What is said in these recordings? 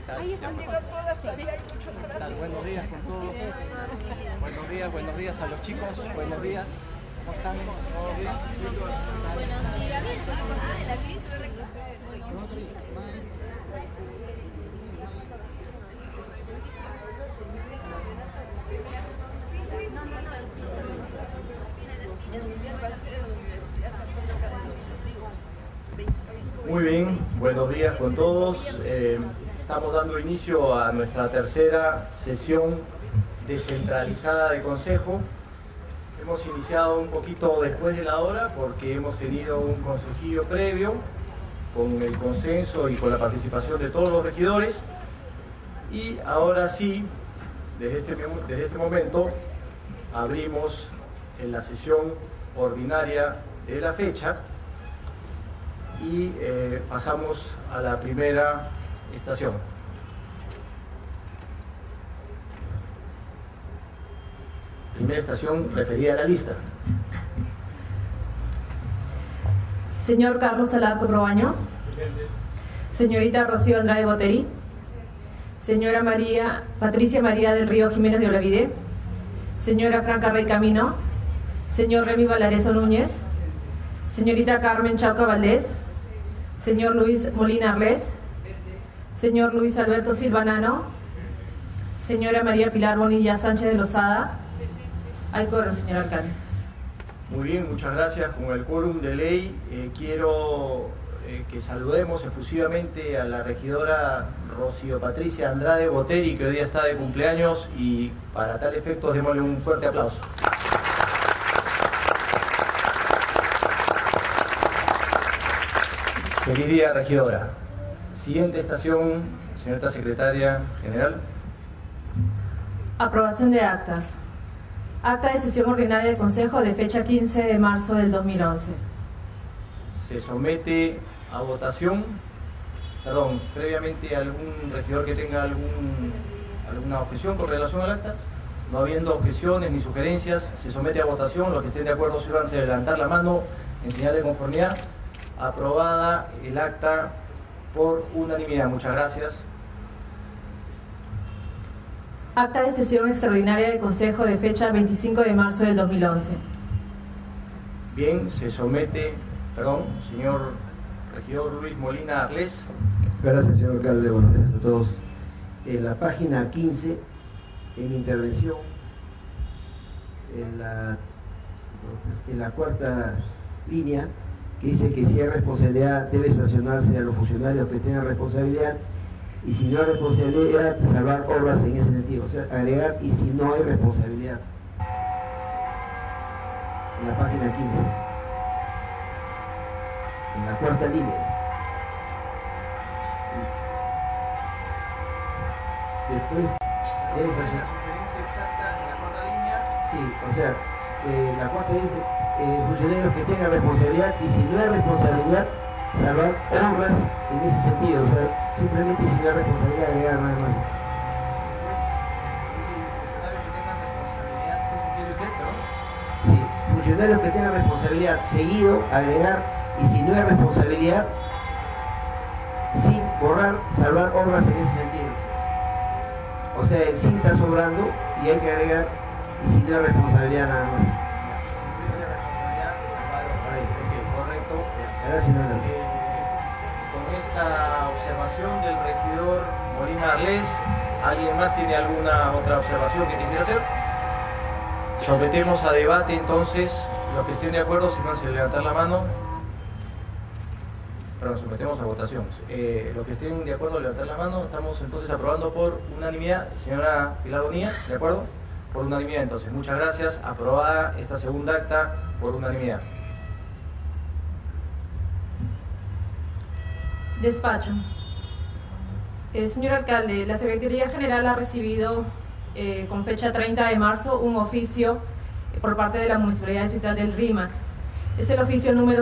Buenos días con todos. Buenos días a los chicos. Buenos días. ¿Cómo están? ¿Todo bien? Muy bien, buenos días con todos. Estamos dando inicio a nuestra tercera sesión descentralizada de consejo. Hemos iniciado un poquito después de la hora porque hemos tenido un consejillo previo con el consenso y con la participación de todos los regidores. Y ahora sí, desde este momento, abrimos en la sesión ordinaria de la fecha y pasamos a la primera estación. Primera estación referida a la lista. Señor Carlos Alarco Proaño. Señorita Rocío Andrade Boteri. Señora Patricia María del Río Jiménez de Olavide. Señora Franca Rey Camino. Señor Remy Valareso Núñez. Señorita Carmen Chauca Valdés. Señor Luis Molina Arles. Señor Luis Alberto Silvanano. Señora María Pilar Bonilla Sánchez de Lozada. Al quórum, señor alcalde. Muy bien, muchas gracias. Con el quórum de ley quiero que saludemos efusivamente a la regidora Rocío Patricia Andrade Boteri, que hoy día está de cumpleaños, y para tal efecto démosle un fuerte aplauso. Feliz día, regidora. Siguiente estación, señorita secretaria general. Aprobación de actas. Acta de sesión ordinaria del Consejo de fecha 15 de marzo del 2011. Se somete a votación. Perdón, previamente algún regidor que tenga alguna objeción con relación al acta. No habiendo objeciones ni sugerencias, se somete a votación. Los que estén de acuerdo, sírvanse de levantar la mano en señal de conformidad. Aprobada el acta por unanimidad. Muchas gracias. Acta de sesión extraordinaria del Consejo de fecha 25 de marzo del 2011. Bien, se somete, señor regidor Luis Molina Arles. Gracias, señor alcalde. Buenos días a todos. En la página 15, en mi intervención, en la cuarta línea, que dice que si hay responsabilidad debe sancionarse a los funcionarios que tengan responsabilidad, y si no hay responsabilidad, salvar obras en ese sentido, o sea, agregar y si no hay responsabilidad. En la página 15, en la cuarta línea. Después debe sancionar. ¿Sugerencia exacta en la cuarta línea? Sí, o sea, la cuarta dice funcionarios que tengan responsabilidad, y si no hay responsabilidad, salvar obras en ese sentido, o sea, simplemente si no hay responsabilidad, agregar nada más. Funcionarios que tengan responsabilidad, ¿qué sugiere usted, perdón? Sí, funcionarios que tengan responsabilidad, seguido, agregar, y si no hay responsabilidad, sin borrar, salvar obras en ese sentido. O sea, el sin está sobrando y hay que agregar, y si no hay responsabilidad, nada más. Gracias, con esta observación del regidor Molina Arles, ¿alguien más tiene alguna otra observación que quisiera hacer? Sometemos a debate entonces. Los que estén de acuerdo, si no se levantar la mano. Perdón, sometemos a votación. Los que estén de acuerdo, levantar la mano. Estamos entonces aprobando por unanimidad. Señora Pilar Bonilla, ¿de acuerdo? Por unanimidad entonces. Muchas gracias. Aprobada esta segunda acta por unanimidad. Despacho. Señor alcalde, la Secretaría General ha recibido con fecha 30 de marzo un oficio por parte de la Municipalidad Distrital del RIMAC. Es el oficio número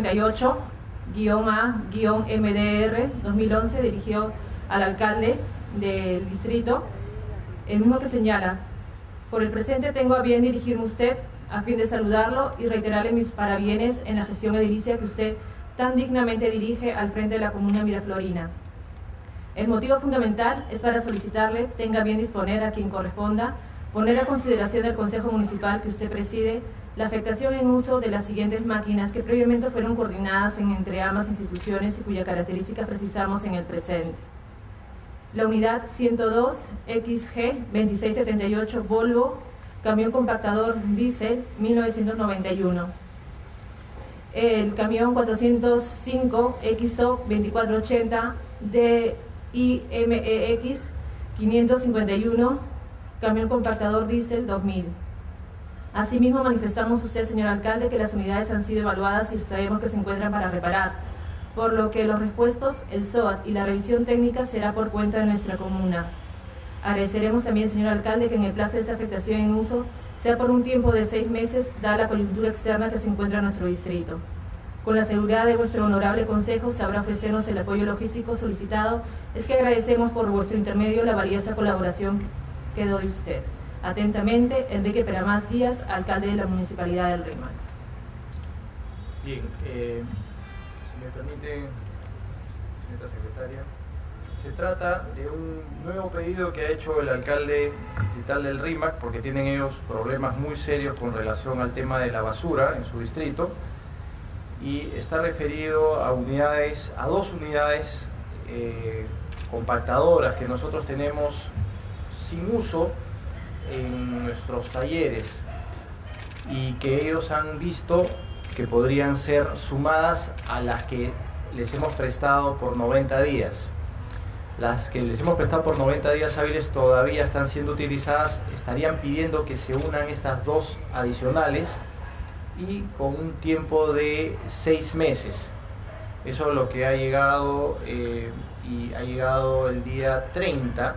138-A-MDR 2011, dirigido al alcalde del distrito, el mismo que señala: por el presente tengo a bien dirigirme a usted a fin de saludarlo y reiterarle mis parabienes en la gestión edilicia que usted tan dignamente dirige al frente de la comuna miraflorina. El motivo fundamental es para solicitarle tenga bien disponer a quien corresponda, poner a consideración del Consejo Municipal que usted preside la afectación en uso de las siguientes máquinas que previamente fueron coordinadas entre ambas instituciones y cuya característica precisamos en el presente. La unidad 102 XG 2678 Volvo, camión compactador diésel 1991. El camión 405 XO 2480 DIMEX 551, camión compactador diésel 2000. Asimismo, manifestamos usted, señor alcalde, que las unidades han sido evaluadas y sabemos que se encuentran para reparar, por lo que los repuestos, el SOAT y la revisión técnica será por cuenta de nuestra comuna. Agradeceremos también, señor alcalde, que en el plazo de esta afectación en uso sea por un tiempo de 6 meses, dada la coyuntura externa que se encuentra en nuestro distrito. Con la seguridad de vuestro honorable consejo sabrá ofrecernos el apoyo logístico solicitado, es que agradecemos por vuestro intermedio la valiosa colaboración que doy usted. Atentamente, Enrique Peramás Díaz, alcalde de la Municipalidad del Rímac. Bien, si me permite, señora secretaria, se trata de un nuevo pedido que ha hecho el alcalde distrital del Rímac, porque tienen ellos problemas muy serios con relación al tema de la basura en su distrito, y está referido a unidades, a 2 unidades compactadoras que nosotros tenemos sin uso en nuestros talleres y que ellos han visto que podrían ser sumadas a las que les hemos prestado por 90 días. Las que les hemos prestado por 90 días hábiles todavía están siendo utilizadas, estarían pidiendo que se unan estas 2 adicionales y con un tiempo de 6 meses. Eso es lo que ha llegado y ha llegado el día 30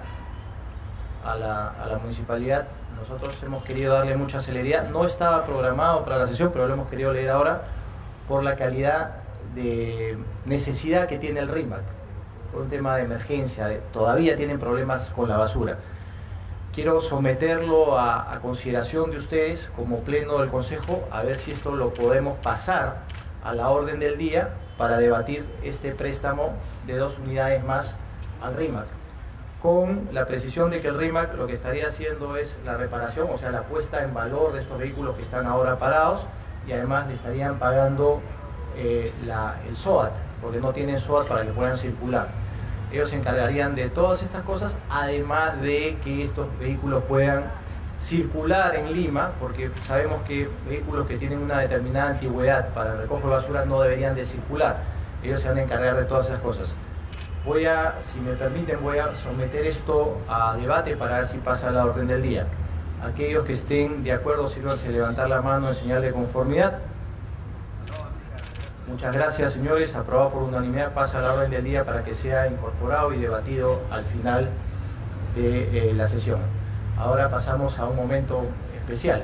a la municipalidad. Nosotros hemos querido darle mucha celeridad, no estaba programado para la sesión, pero lo hemos querido leer ahora por la calidad de necesidad que tiene el Rímac, por un tema de emergencia, todavía tienen problemas con la basura. Quiero someterlo a consideración de ustedes como pleno del Consejo, a ver si esto lo podemos pasar a la orden del día para debatir este préstamo de 2 unidades más al Rímac, con la precisión de que el Rímac lo que estaría haciendo es la reparación, o sea, la puesta en valor de estos vehículos que están ahora parados, y además le estarían pagando el SOAT, porque no tienen SOAT para que puedan circular. Ellos se encargarían de todas estas cosas, además de que estos vehículos puedan circular en Lima, porque sabemos que vehículos que tienen una determinada antigüedad para el recojo de basura no deberían de circular. Ellos se van a encargar de todas esas cosas. Si me permiten, voy a someter esto a debate para ver si pasa a la orden del día. Aquellos que estén de acuerdo, sírvanse levantar la mano en señal de conformidad. Muchas gracias, señores. Aprobado por unanimidad, pasa a la orden del día para que sea incorporado y debatido al final de la sesión. Ahora pasamos a un momento especial.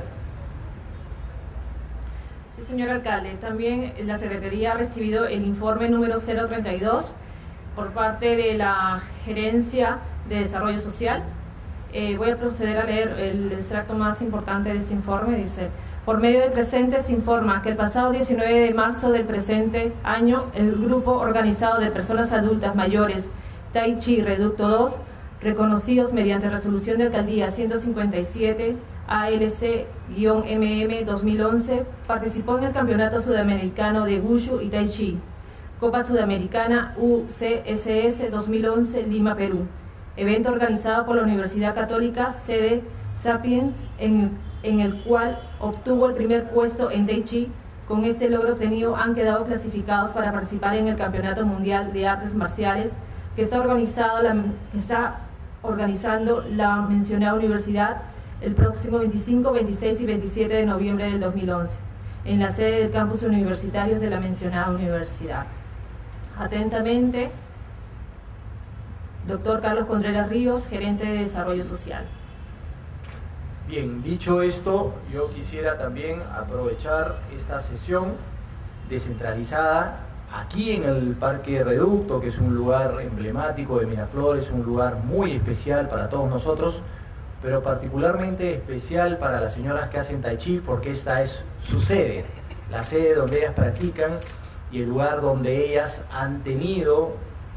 Sí, señor alcalde. También la Secretaría ha recibido el informe número 032 por parte de la Gerencia de Desarrollo Social. Voy a proceder a leer el extracto más importante de este informe. Dice: por medio del presente se informa que el pasado 19 de marzo del presente año, el grupo organizado de personas adultas mayores Tai Chi Reducto 2, reconocidos mediante resolución de alcaldía 157 ALC-MM 2011, participó en el Campeonato Sudamericano de Wushu y Tai Chi, Copa Sudamericana UCSS 2011, Lima, Perú, evento organizado por la Universidad Católica, sede Sapiens, en el cual obtuvo el primer puesto en Tai Chi. Con este logro obtenido han quedado clasificados para participar en el Campeonato Mundial de Artes Marciales que está organizando la mencionada universidad el próximo 25, 26 y 27 de noviembre del 2011, en la sede del campus universitario de la mencionada universidad. Atentamente, doctor Carlos Contreras Ríos, gerente de Desarrollo Social. Bien, dicho esto, yo quisiera también aprovechar esta sesión descentralizada aquí en el Parque Reducto, que es un lugar emblemático de Miraflores, un lugar muy especial para todos nosotros, pero particularmente especial para las señoras que hacen Tai Chi, porque esta es su sede, la sede donde ellas practican y el lugar donde ellas han tenido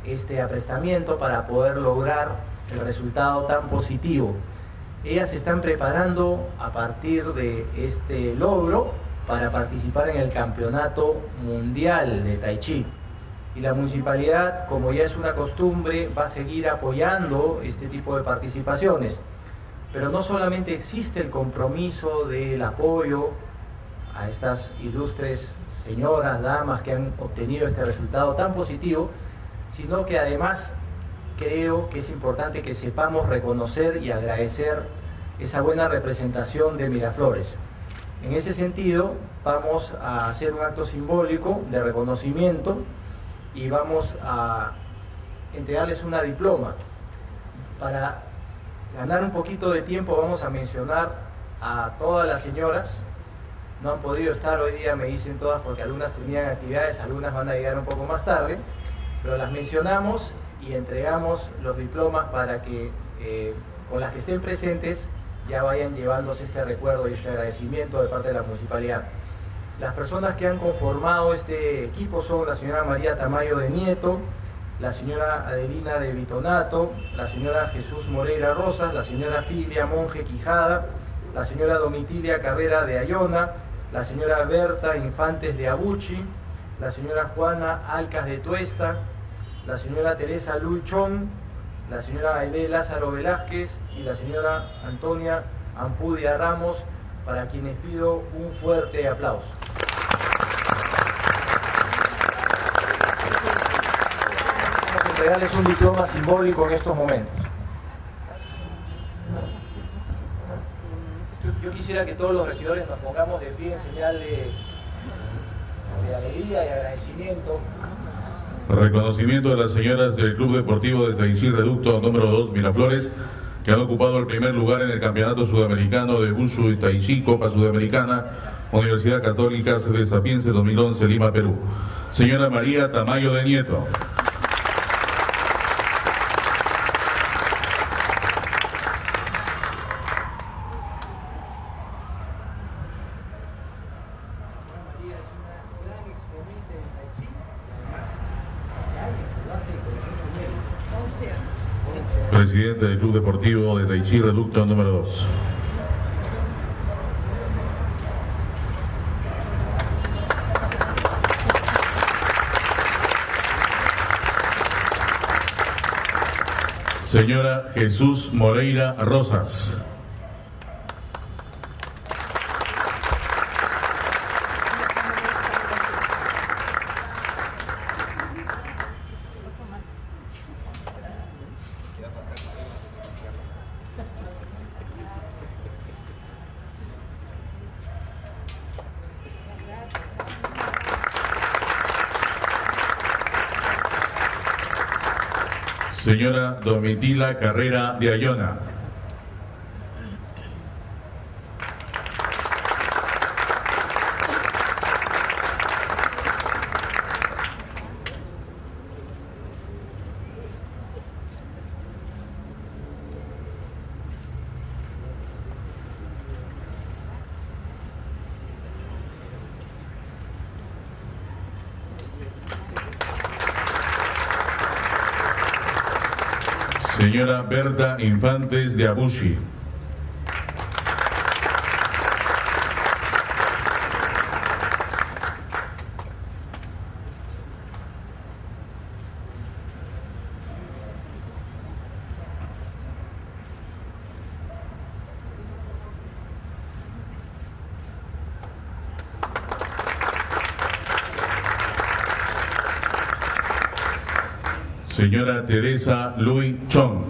este aprestamiento para poder lograr el resultado tan positivo. Ellas se están preparando a partir de este logro para participar en el Campeonato Mundial de Tai Chi. Y la municipalidad, como ya es una costumbre, va a seguir apoyando este tipo de participaciones. Pero no solamente existe el compromiso del apoyo a estas ilustres señoras, damas que han obtenido este resultado tan positivo, sino que además creo que es importante que sepamos reconocer y agradecer esa buena representación de Miraflores. En ese sentido, vamos a hacer un acto simbólico de reconocimiento y vamos a entregarles una diploma. Para ganar un poquito de tiempo vamos a mencionar a todas las señoras. No han podido estar hoy día, me dicen todas, porque algunas tenían actividades, algunas van a llegar un poco más tarde, pero las mencionamos y entregamos los diplomas para que con las que estén presentes ya vayan llevándose este recuerdo y este agradecimiento de parte de la municipalidad. Las personas que han conformado este equipo son la señora María Tamayo de Nieto, la señora Adelina de Vitonato, la señora Jesús Moreira Rosas, la señora Filia Monje Quijada, la señora Domitilia Carrera de Ayona, la señora Berta Infantes de Abuchi, la señora Juana Alcas de Tuesta, la señora Teresa Luchón, la señora Aide Lázaro Velázquez y la señora Antonia Ampudia Ramos, para quienes pido un fuerte aplauso. Vamos a entregarles un diploma simbólico en estos momentos. Yo quisiera que todos los regidores nos pongamos de pie en señal de alegría y agradecimiento. Reconocimiento de las señoras del Club Deportivo de Tai Chi Reducto número 2 Miraflores, que han ocupado el primer lugar en el Campeonato Sudamericano de Wushu y Tai Chi Copa Sudamericana, Universidad Católica de Sapiense 2011, Lima, Perú. Señora María Tamayo de Nieto. Presidente del Club Deportivo de Tai Chi Reducto número 2. Señora Jesús Moreira Rosas. Señora Domitila Carrera de Ayona. Señora Berta Infantes de Abuchi. Señora Teresa Lui Chong.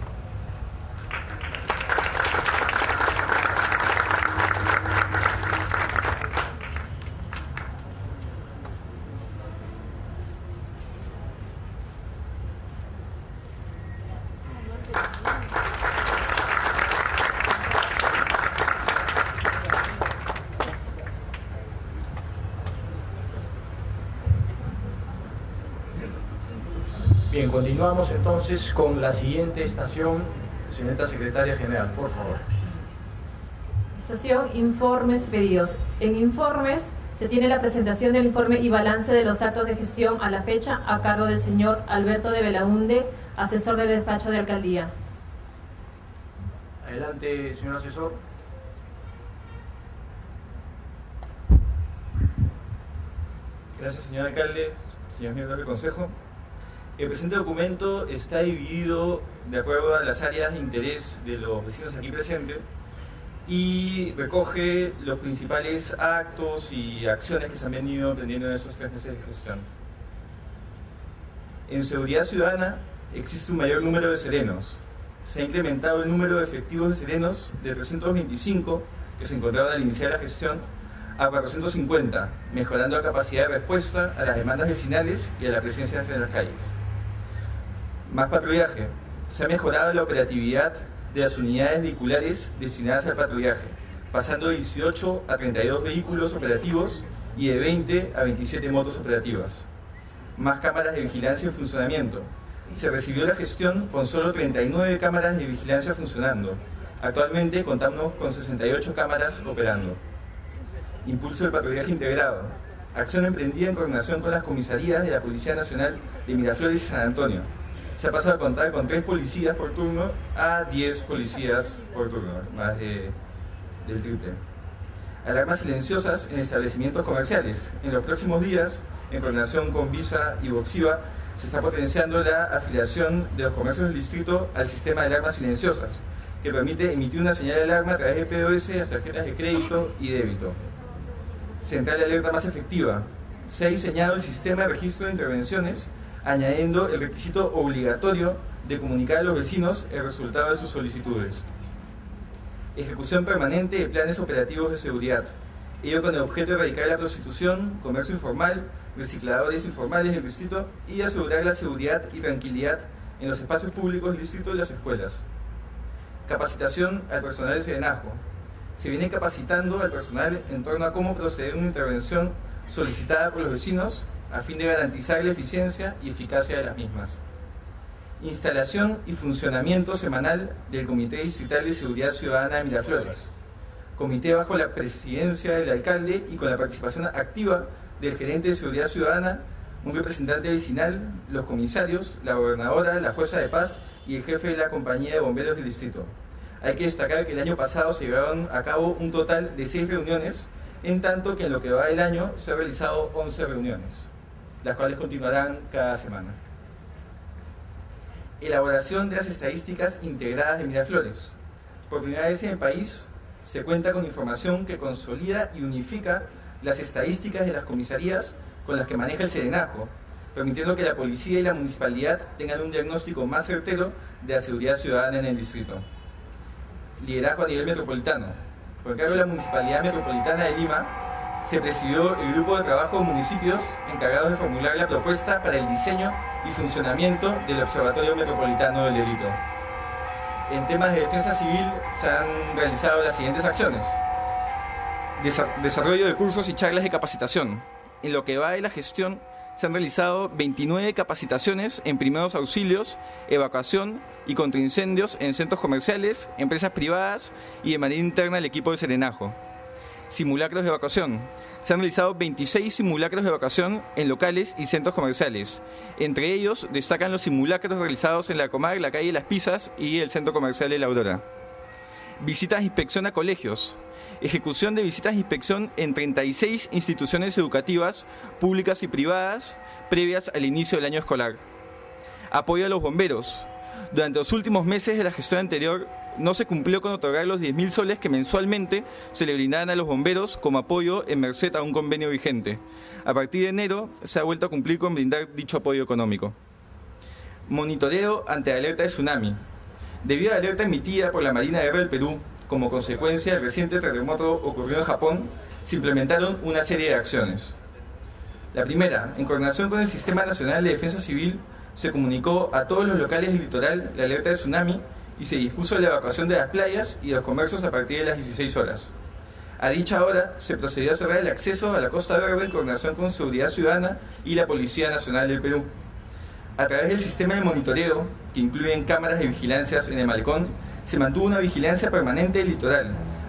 Bien, continuamos entonces con la siguiente estación. Señorita Secretaria General, por favor. Estación Informes y Pedidos. En informes Se tiene la presentación del informe y balance de los actos de gestión a la fecha a cargo del señor Alberto de Belaunde, asesor del despacho de alcaldía. Adelante, señor asesor. Gracias, señor alcalde, señores miembros del Consejo. El presente documento está dividido de acuerdo a las áreas de interés de los vecinos aquí presentes y recoge los principales actos y acciones que se han venido emprendiendo en estos 3 meses de gestión. En seguridad ciudadana existe un mayor número de serenos. Se ha incrementado el número de efectivos de serenos de 325 que se encontraron al iniciar la gestión a 450, mejorando la capacidad de respuesta a las demandas vecinales y a la presencia en las calles. Más patrullaje. Se ha mejorado la operatividad de las unidades vehiculares destinadas al patrullaje, pasando de 18 a 32 vehículos operativos y de 20 a 27 motos operativas. Más cámaras de vigilancia en funcionamiento. Se recibió la gestión con solo 39 cámaras de vigilancia funcionando. Actualmente contamos con 68 cámaras operando. Impulso del patrullaje integrado. Acción emprendida en coordinación con las comisarías de la Policía Nacional de Miraflores y San Antonio. Se ha pasado a contar con 3 policías por turno a 10 policías por turno, más del triple. Alarmas silenciosas en establecimientos comerciales. En los próximos días, en coordinación con Visa y Voxiva, se está potenciando la afiliación de los comercios del distrito al sistema de alarmas silenciosas, que permite emitir una señal de alarma a través de POS a tarjetas de crédito y débito. Central de alerta más efectiva. Se ha diseñado el sistema de registro de intervenciones, añadiendo el requisito obligatorio de comunicar a los vecinos el resultado de sus solicitudes. Ejecución permanente de planes operativos de seguridad, ello con el objeto de erradicar la prostitución, comercio informal, recicladores informales del distrito y asegurar la seguridad y tranquilidad en los espacios públicos del distrito y las escuelas. Capacitación al personal de serenazgo. Se viene capacitando al personal en torno a cómo proceder a una intervención solicitada por los vecinos a fin de garantizar la eficiencia y eficacia de las mismas. Instalación y funcionamiento semanal del Comité Distrital de Seguridad Ciudadana de Miraflores. Comité bajo la presidencia del alcalde y con la participación activa del gerente de Seguridad Ciudadana, un representante vecinal, los comisarios, la gobernadora, la jueza de paz y el jefe de la compañía de bomberos del distrito. Hay que destacar que el año pasado se llevaron a cabo un total de 6 reuniones, en tanto que en lo que va del año se han realizado 11 reuniones, las cuales continuarán cada semana. Elaboración de las estadísticas integradas de Miraflores. Por primera vez en el país se cuenta con información que consolida y unifica las estadísticas de las comisarías con las que maneja el serenazgo, permitiendo que la policía y la municipalidad tengan un diagnóstico más certero de la seguridad ciudadana en el distrito. Liderazgo a nivel metropolitano. Por encargo de la Municipalidad Metropolitana de Lima, se presidió el grupo de trabajo de municipios encargados de formular la propuesta para el diseño y funcionamiento del Observatorio Metropolitano del Delito. En temas de defensa civil se han realizado las siguientes acciones. Desarrollo de cursos y charlas de capacitación. En lo que va de la gestión, se han realizado 29 capacitaciones en primeros auxilios, evacuación y contraincendios en centros comerciales, empresas privadas y de manera interna al equipo de serenazgo. Simulacros de evacuación. Se han realizado 26 simulacros de evacuación en locales y centros comerciales. Entre ellos destacan los simulacros realizados en la Comar, la calle Las Pisas y el centro comercial de La Aurora. Visitas de inspección a colegios. Ejecución de visitas de inspección en 36 instituciones educativas, públicas y privadas, previas al inicio del año escolar. Apoyo a los bomberos. Durante los últimos meses de la gestión anterior, no se cumplió con otorgar los 10.000 soles que mensualmente se le brindaban a los bomberos como apoyo en merced a un convenio vigente. A partir de enero se ha vuelto a cumplir con brindar dicho apoyo económico. Monitoreo ante la alerta de tsunami. Debido a la alerta emitida por la Marina de Guerra del Perú, como consecuencia del reciente terremoto ocurrido en Japón, se implementaron una serie de acciones. La primera, en coordinación con el Sistema Nacional de Defensa Civil, se comunicó a todos los locales del litoral la alerta de tsunami y se dispuso la evacuación de las playas y de los comercios a partir de las 16 horas. A dicha hora se procedió a cerrar el acceso a la Costa Verde en coordinación con Seguridad Ciudadana y la Policía Nacional del Perú. A través del sistema de monitoreo, que incluyen cámaras de vigilancia en el malecón, se mantuvo una vigilancia permanente del litoral,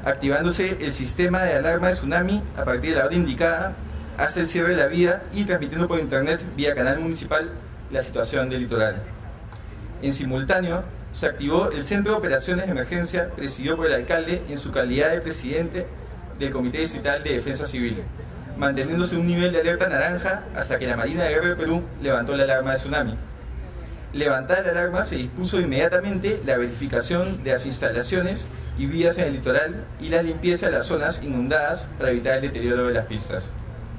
activándose el sistema de alarma de tsunami a partir de la hora indicada hasta el cierre de la vía y transmitiendo por internet vía canal municipal la situación del litoral. En simultáneo, se activó el Centro de Operaciones de Emergencia presidido por el alcalde en su calidad de presidente del Comité Distrital de Defensa Civil, manteniéndose un nivel de alerta naranja hasta que la Marina de Guerra del Perú levantó la alarma de tsunami. Levantada la alarma, se dispuso inmediatamente la verificación de las instalaciones y vías en el litoral y la limpieza de las zonas inundadas para evitar el deterioro de las pistas.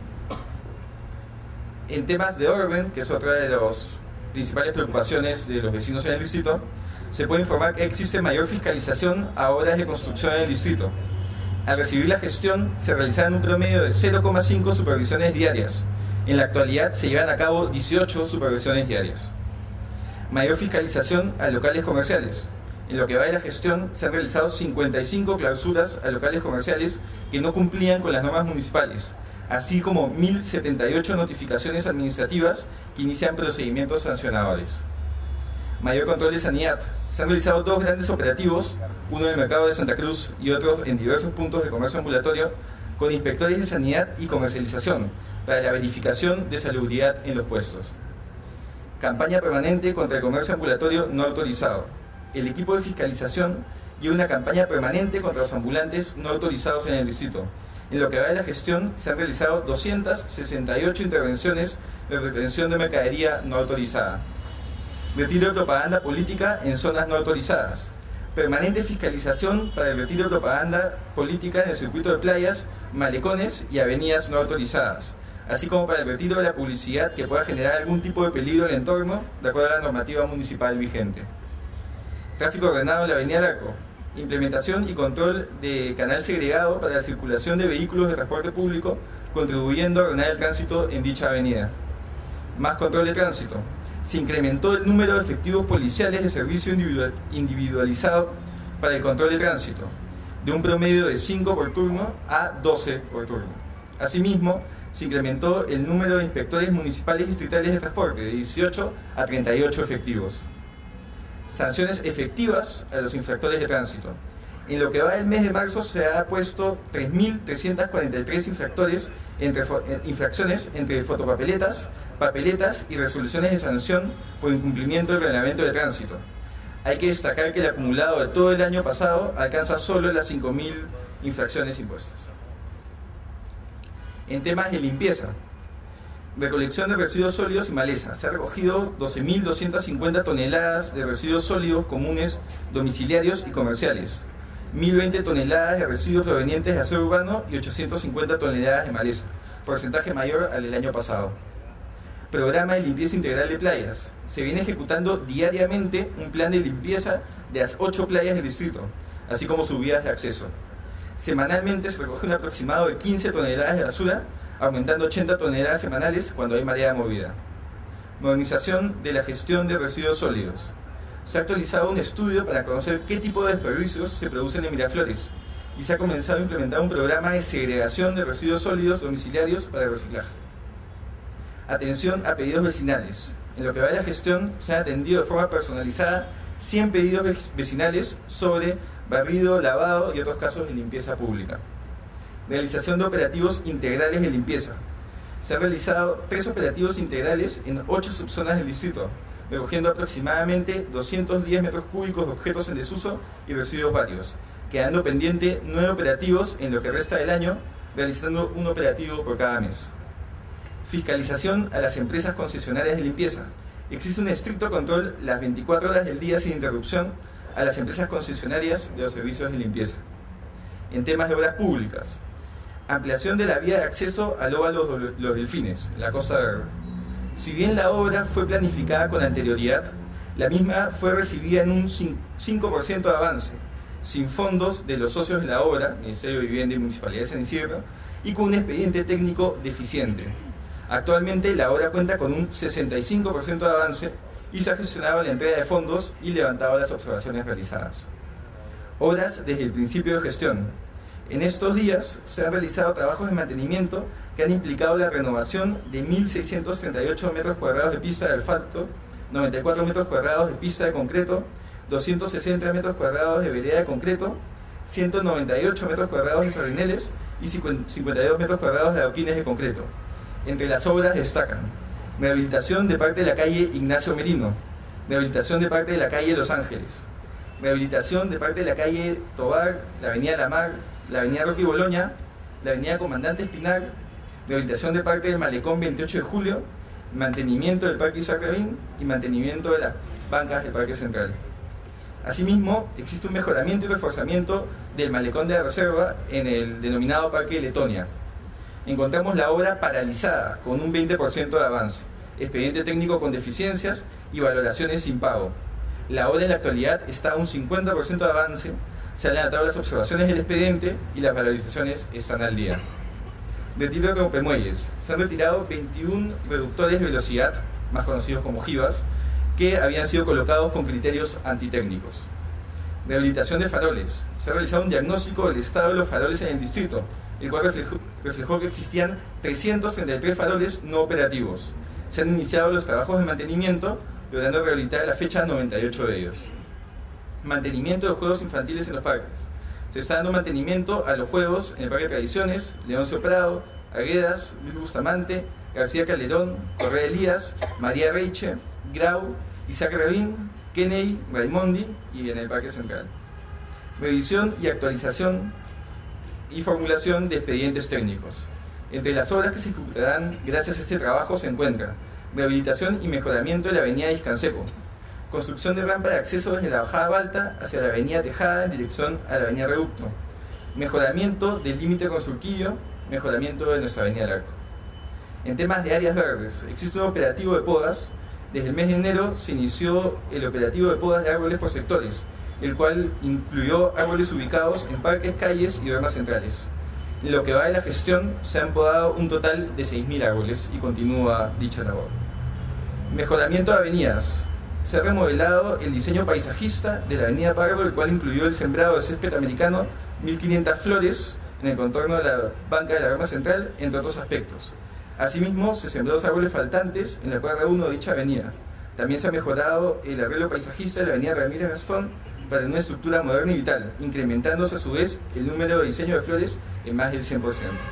En temas de orden, que es otra de las principales preocupaciones de los vecinos en el distrito, se puede informar que existe mayor fiscalización a obras de construcción en el distrito. Al recibir la gestión, se realizaron un promedio de 0,5 supervisiones diarias. En la actualidad se llevan a cabo 18 supervisiones diarias. Mayor fiscalización a locales comerciales. En lo que va de la gestión, se han realizado 55 clausuras a locales comerciales que no cumplían con las normas municipales, así como 1.078 notificaciones administrativas que inician procedimientos sancionadores. Mayor control de sanidad. Se han realizado 2 grandes operativos, uno en el mercado de Santa Cruz y otro en diversos puntos de comercio ambulatorio, con inspectores de sanidad y comercialización para la verificación de salubridad en los puestos. Campaña permanente contra el comercio ambulatorio no autorizado. El equipo de fiscalización lleva una campaña permanente contra los ambulantes no autorizados en el distrito. En lo que va de la gestión, se han realizado 268 intervenciones de retención de mercadería no autorizada. Retiro de propaganda política en zonas no autorizadas. Permanente fiscalización para el retiro de propaganda política en el circuito de playas, malecones y avenidas no autorizadas, así como para el retiro de la publicidad que pueda generar algún tipo de peligro al entorno, de acuerdo a la normativa municipal vigente. Tráfico ordenado en la avenida Larco. Implementación y control de canal segregado para la circulación de vehículos de transporte público, contribuyendo a ordenar el tránsito en dicha avenida. Más control de tránsito. Se incrementó el número de efectivos policiales de servicio individualizado para el control de tránsito, de un promedio de 5 por turno a 12 por turno. Asimismo, se incrementó el número de inspectores municipales distritales de transporte, de 18 a 38 efectivos. Sanciones efectivas a los infractores de tránsito. En lo que va del mes de marzo se ha puesto 3.343 infracciones entre fotopapeletas, papeletas y resoluciones de sanción por incumplimiento del reglamento de tránsito. Hay que destacar que el acumulado de todo el año pasado alcanza solo las 5.000 infracciones impuestas. En temas de limpieza, recolección de residuos sólidos y maleza. Se ha recogido 12.250 toneladas de residuos sólidos comunes, domiciliarios y comerciales, 1.020 toneladas de residuos provenientes de aseo urbano y 850 toneladas de maleza, porcentaje mayor al del año pasado. Programa de limpieza integral de playas. Se viene ejecutando diariamente un plan de limpieza de las 8 playas del distrito, así como sus vías de acceso. Semanalmente se recoge un aproximado de 15 toneladas de basura, aumentando 80 toneladas semanales cuando hay marea movida. Modernización de la gestión de residuos sólidos. Se ha actualizado un estudio para conocer qué tipo de desperdicios se producen en Miraflores y se ha comenzado a implementar un programa de segregación de residuos sólidos domiciliarios para el reciclaje. Atención a pedidos vecinales. En lo que va de la gestión, se han atendido de forma personalizada 100 pedidos vecinales sobre barrido, lavado y otros casos de limpieza pública. Realización de operativos integrales de limpieza. Se han realizado 3 operativos integrales en 8 subzonas del distrito, recogiendo aproximadamente 210 metros cúbicos de objetos en desuso y residuos varios, quedando pendiente 9 operativos en lo que resta del año, realizando un operativo por cada mes. Fiscalización a las empresas concesionarias de limpieza. Existe un estricto control las 24 horas del día sin interrupción a las empresas concesionarias de los servicios de limpieza. En temas de obras públicas, ampliación de la vía de acceso al óvalo Los Delfines, en la Costa Verde. Si bien la obra fue planificada con anterioridad, la misma fue recibida en un 5% de avance, sin fondos de los socios de la obra, Ministerio de Vivienda y Municipalidad de San Isidro, y con un expediente técnico deficiente. Actualmente la obra cuenta con un 65% de avance y se ha gestionado la entrega de fondos y levantado las observaciones realizadas. Obras desde el principio de gestión. En estos días se han realizado trabajos de mantenimiento que han implicado la renovación de 1.638 metros cuadrados de pista de asfalto, 94 metros cuadrados de pista de concreto, 260 metros cuadrados de vereda de concreto, 198 metros cuadrados de sardineles y 52 metros cuadrados de adoquines de concreto. Entre las obras destacan rehabilitación de parte de la calle Ignacio Merino, rehabilitación de parte de la calle Los Ángeles, rehabilitación de parte de la calle Tobar, la avenida La Mar, la avenida Roque y Boloña, la avenida Comandante Espinar, rehabilitación de parte del Malecón 28 de Julio, mantenimiento del Parque Isaac Rabin y mantenimiento de las bancas del Parque Central. Asimismo, existe un mejoramiento y reforzamiento del Malecón de la Reserva en el denominado Parque Letonia. Encontramos la obra paralizada, con un 20% de avance, expediente técnico con deficiencias y valoraciones sin pago. La obra en la actualidad está a un 50% de avance, se han levantado las observaciones del expediente y las valorizaciones están al día. Retiro de rompemuelles. Se han retirado 21 reductores de velocidad, más conocidos como jivas, que habían sido colocados con criterios antitécnicos. Rehabilitación de faroles. Se ha realizado un diagnóstico del estado de los faroles en el distrito, el cual reflejó que existían 333 faroles no operativos. Se han iniciado los trabajos de mantenimiento, logrando rehabilitar a la fecha 98 de ellos. Mantenimiento de juegos infantiles en los parques. Se está dando mantenimiento a los juegos en el Parque Tradiciones, Leoncio Prado, Aguedas, Luis Bustamante, García Calderón, Correa Elías, María Reiche, Grau, Isaac Rabin, Kennedy, Raimondi y en el Parque Central. Revisión y actualización y formulación de expedientes técnicos. Entre las obras que se ejecutarán gracias a este trabajo se encuentra rehabilitación y mejoramiento de la avenida Iscanseco, construcción de rampa de acceso desde la bajada Balta hacia la avenida Tejada en dirección a la avenida Reducto, mejoramiento del límite con Surquillo, mejoramiento de nuestra avenida Larco. En temas de áreas verdes, existe un operativo de podas. Desde el mes de enero se inició el operativo de podas de árboles por sectores, el cual incluyó árboles ubicados en parques, calles y zonas centrales. En lo que va de la gestión se han podado un total de 6.000 árboles y continúa dicha labor. Mejoramiento de avenidas. Se ha remodelado el diseño paisajista de la avenida Pardo, el cual incluyó el sembrado de césped americano, 1.500 flores en el contorno de la banca de la Roma Central, entre otros aspectos. Asimismo, se sembró los árboles faltantes en la cuadra 1 de dicha avenida. También se ha mejorado el arreglo paisajista de la avenida Ramírez Gastón para una estructura moderna y vital, incrementándose a su vez el número de diseño de flores en más del 100%.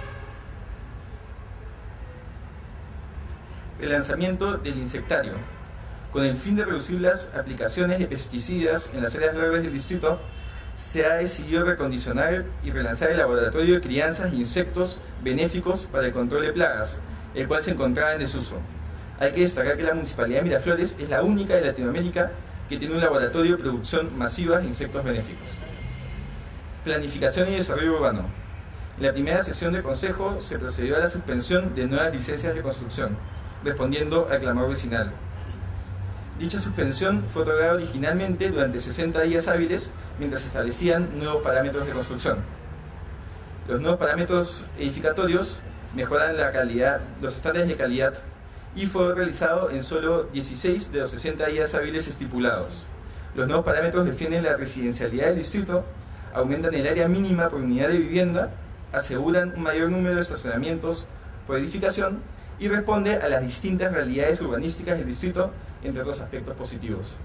El lanzamiento del insectario. Con el fin de reducir las aplicaciones de pesticidas en las áreas verdes del distrito, se ha decidido recondicionar y relanzar el laboratorio de crianzas de insectos benéficos para el control de plagas, el cual se encontraba en desuso. Hay que destacar que la Municipalidad de Miraflores es la única de Latinoamérica que tiene un laboratorio de producción masiva de insectos benéficos. Planificación y desarrollo urbano. En la primera sesión de consejo se procedió a la suspensión de nuevas licencias de construcción, respondiendo al clamor vecinal. Dicha suspensión fue otorgada originalmente durante 60 días hábiles mientras se establecían nuevos parámetros de construcción. Los nuevos parámetros edificatorios mejoran la calidad, los estándares de calidad, y fue realizado en solo 16 de los 60 días hábiles estipulados. Los nuevos parámetros defienden la residencialidad del distrito, aumentan el área mínima por unidad de vivienda, aseguran un mayor número de estacionamientos por edificación y responde a las distintas realidades urbanísticas del distrito, entre otros aspectos positivos.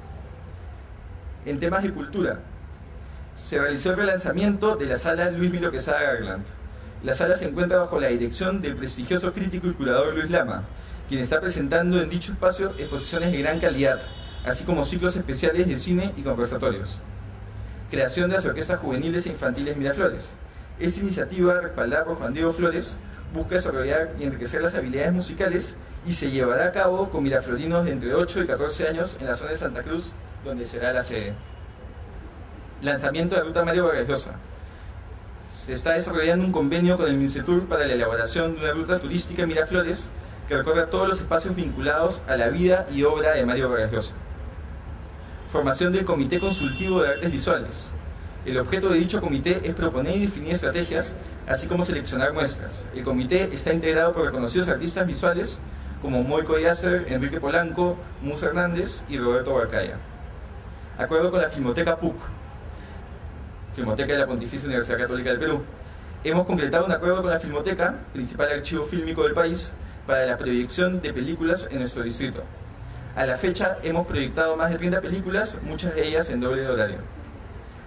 En temas de cultura, se realizó el relanzamiento de la sala Luis Milo Quesada Garland. La sala se encuentra bajo la dirección del prestigioso crítico y curador Luis Lama, quien está presentando en dicho espacio exposiciones de gran calidad, así como ciclos especiales de cine y conversatorios. Creación de las orquestas juveniles e infantiles Miraflores. Esta iniciativa, respaldada por Juan Diego Flores, busca desarrollar y enriquecer las habilidades musicales y se llevará a cabo con miraflorinos de entre 8 y 14 años en la zona de Santa Cruz, donde será la sede. Lanzamiento de la Ruta Mario Vargas Llosa. Se está desarrollando un convenio con el Mincetur para la elaboración de una ruta turística en Miraflores que recorra todos los espacios vinculados a la vida y obra de Mario Vargas Llosa. Formación del Comité Consultivo de Artes Visuales. El objeto de dicho comité es proponer y definir estrategias, así como seleccionar muestras. El comité está integrado por reconocidos artistas visuales como Moico Yasser, Enrique Polanco, Musa Hernández y Roberto Barcaya. Acuerdo con la Filmoteca PUC, Filmoteca de la Pontificia Universidad Católica del Perú. Hemos completado un acuerdo con la Filmoteca, principal archivo fílmico del país, para la proyección de películas en nuestro distrito. A la fecha hemos proyectado más de 30 películas, muchas de ellas en doble horario.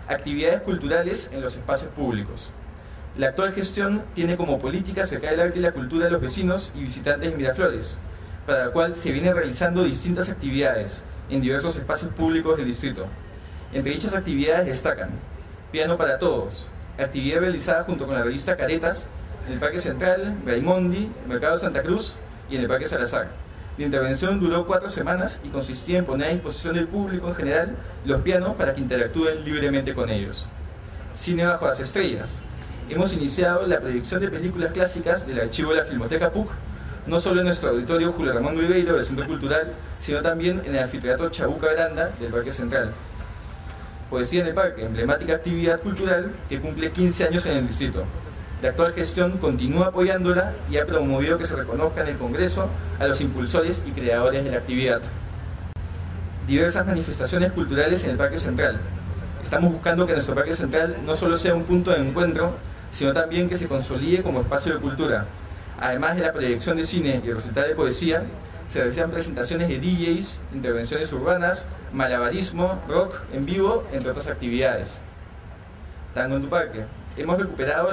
actividades culturales en los espacios públicos. La actual gestión tiene como política acercar el arte y la cultura a los vecinos y visitantes de Miraflores, para la cual se vienen realizando distintas actividades en diversos espacios públicos del distrito. Entre dichas actividades destacan Piano para Todos, actividad realizada junto con la revista Caretas en el Parque Central, Raimondi, el Mercado Santa Cruz y en el Parque Salazar. La intervención duró 4 semanas y consistía en poner a disposición del público en general los pianos para que interactúen libremente con ellos. Cine bajo las estrellas. Hemos iniciado la proyección de películas clásicas del archivo de la Filmoteca PUC, no solo en nuestro auditorio Julio Ramón Ribeiro del Centro Cultural, sino también en el anfiteatro Chabuca Granda del Parque Central. Poesía en el Parque, emblemática actividad cultural que cumple 15 años en el distrito. La actual gestión continúa apoyándola y ha promovido que se reconozca en el Congreso a los impulsores y creadores de la actividad. Diversas manifestaciones culturales en el Parque Central. Estamos buscando que nuestro Parque Central no solo sea un punto de encuentro, sino también que se consolide como espacio de cultura. Además de la proyección de cine y recital de poesía, se realizan presentaciones de DJs, intervenciones urbanas, malabarismo, rock en vivo, entre otras actividades. Tango en tu Parque. Hemos recuperado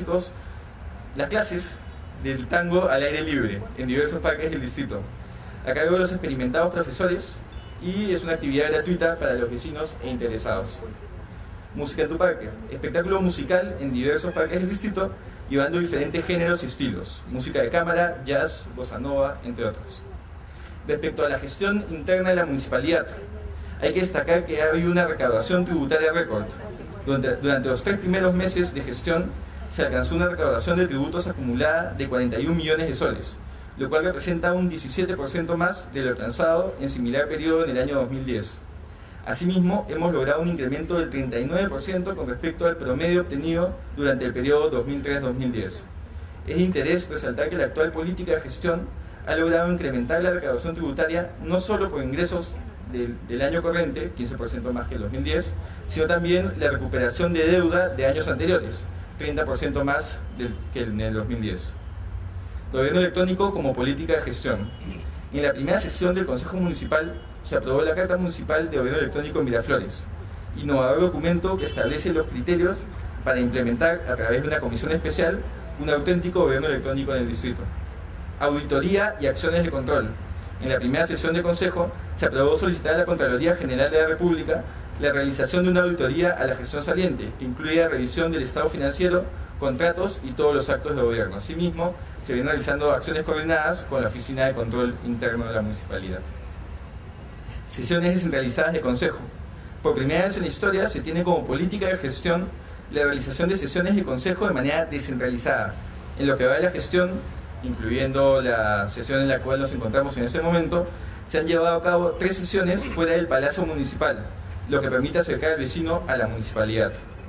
las clases del tango al aire libre en diversos parques del distrito, a cargo de los experimentados profesores, y es una actividad gratuita para los vecinos e interesados. Música en tu Parque, espectáculo musical en diversos parques del distrito, llevando diferentes géneros y estilos, música de cámara, jazz, bossa nova, entre otros. Respecto a la gestión interna de la municipalidad, hay que destacar que ha habido una recaudación tributaria récord. Durante los 3 primeros meses de gestión se alcanzó una recaudación de tributos acumulada de 41 millones de soles, lo cual representa un 17% más de lo alcanzado en similar periodo en el año 2010. Asimismo, hemos logrado un incremento del 39% con respecto al promedio obtenido durante el periodo 2003-2010. Es de interés resaltar que la actual política de gestión ha logrado incrementar la recaudación tributaria no solo por ingresos del año corriente, 15% más que el 2010, sino también la recuperación de deuda de años anteriores, 30% más que en el 2010. Gobierno electrónico como política de gestión. En la primera sesión del Consejo Municipal se aprobó la Carta Municipal de Gobierno Electrónico en Miraflores, innovador documento que establece los criterios para implementar a través de una comisión especial un auténtico gobierno electrónico en el distrito. Auditoría y acciones de control. En la primera sesión del Consejo se aprobó solicitar a la Contraloría General de la República la realización de una auditoría a la gestión saliente, que incluye la revisión del estado financiero, contratos y todos los actos de gobierno. Asimismo, se vienen realizando acciones coordinadas con la Oficina de Control Interno de la Municipalidad. Sesiones descentralizadas de Consejo. Por primera vez en la historia se tiene como política de gestión la realización de sesiones de Consejo de manera descentralizada. En lo que va de la gestión, incluyendo la sesión en la cual nos encontramos en ese momento, se han llevado a cabo 3 sesiones fuera del Palacio Municipal, lo que permite acercar al vecino a la municipalidad.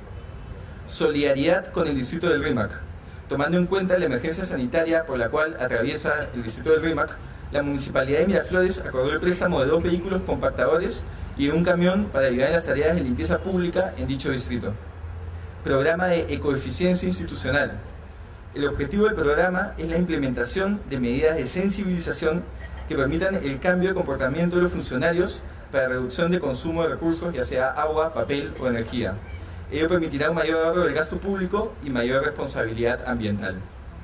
Solidaridad con el distrito del Rímac. Tomando en cuenta la emergencia sanitaria por la cual atraviesa el distrito del Rímac, la Municipalidad de Miraflores acordó el préstamo de 2 vehículos compactadores y de un camión para ayudar en las tareas de limpieza pública en dicho distrito. Programa de ecoeficiencia institucional. El objetivo del programa es la implementación de medidas de sensibilización que permitan el cambio de comportamiento de los funcionarios para reducción de consumo de recursos, ya sea agua, papel o energía. Ello permitirá un mayor ahorro del gasto público y mayor responsabilidad ambiental.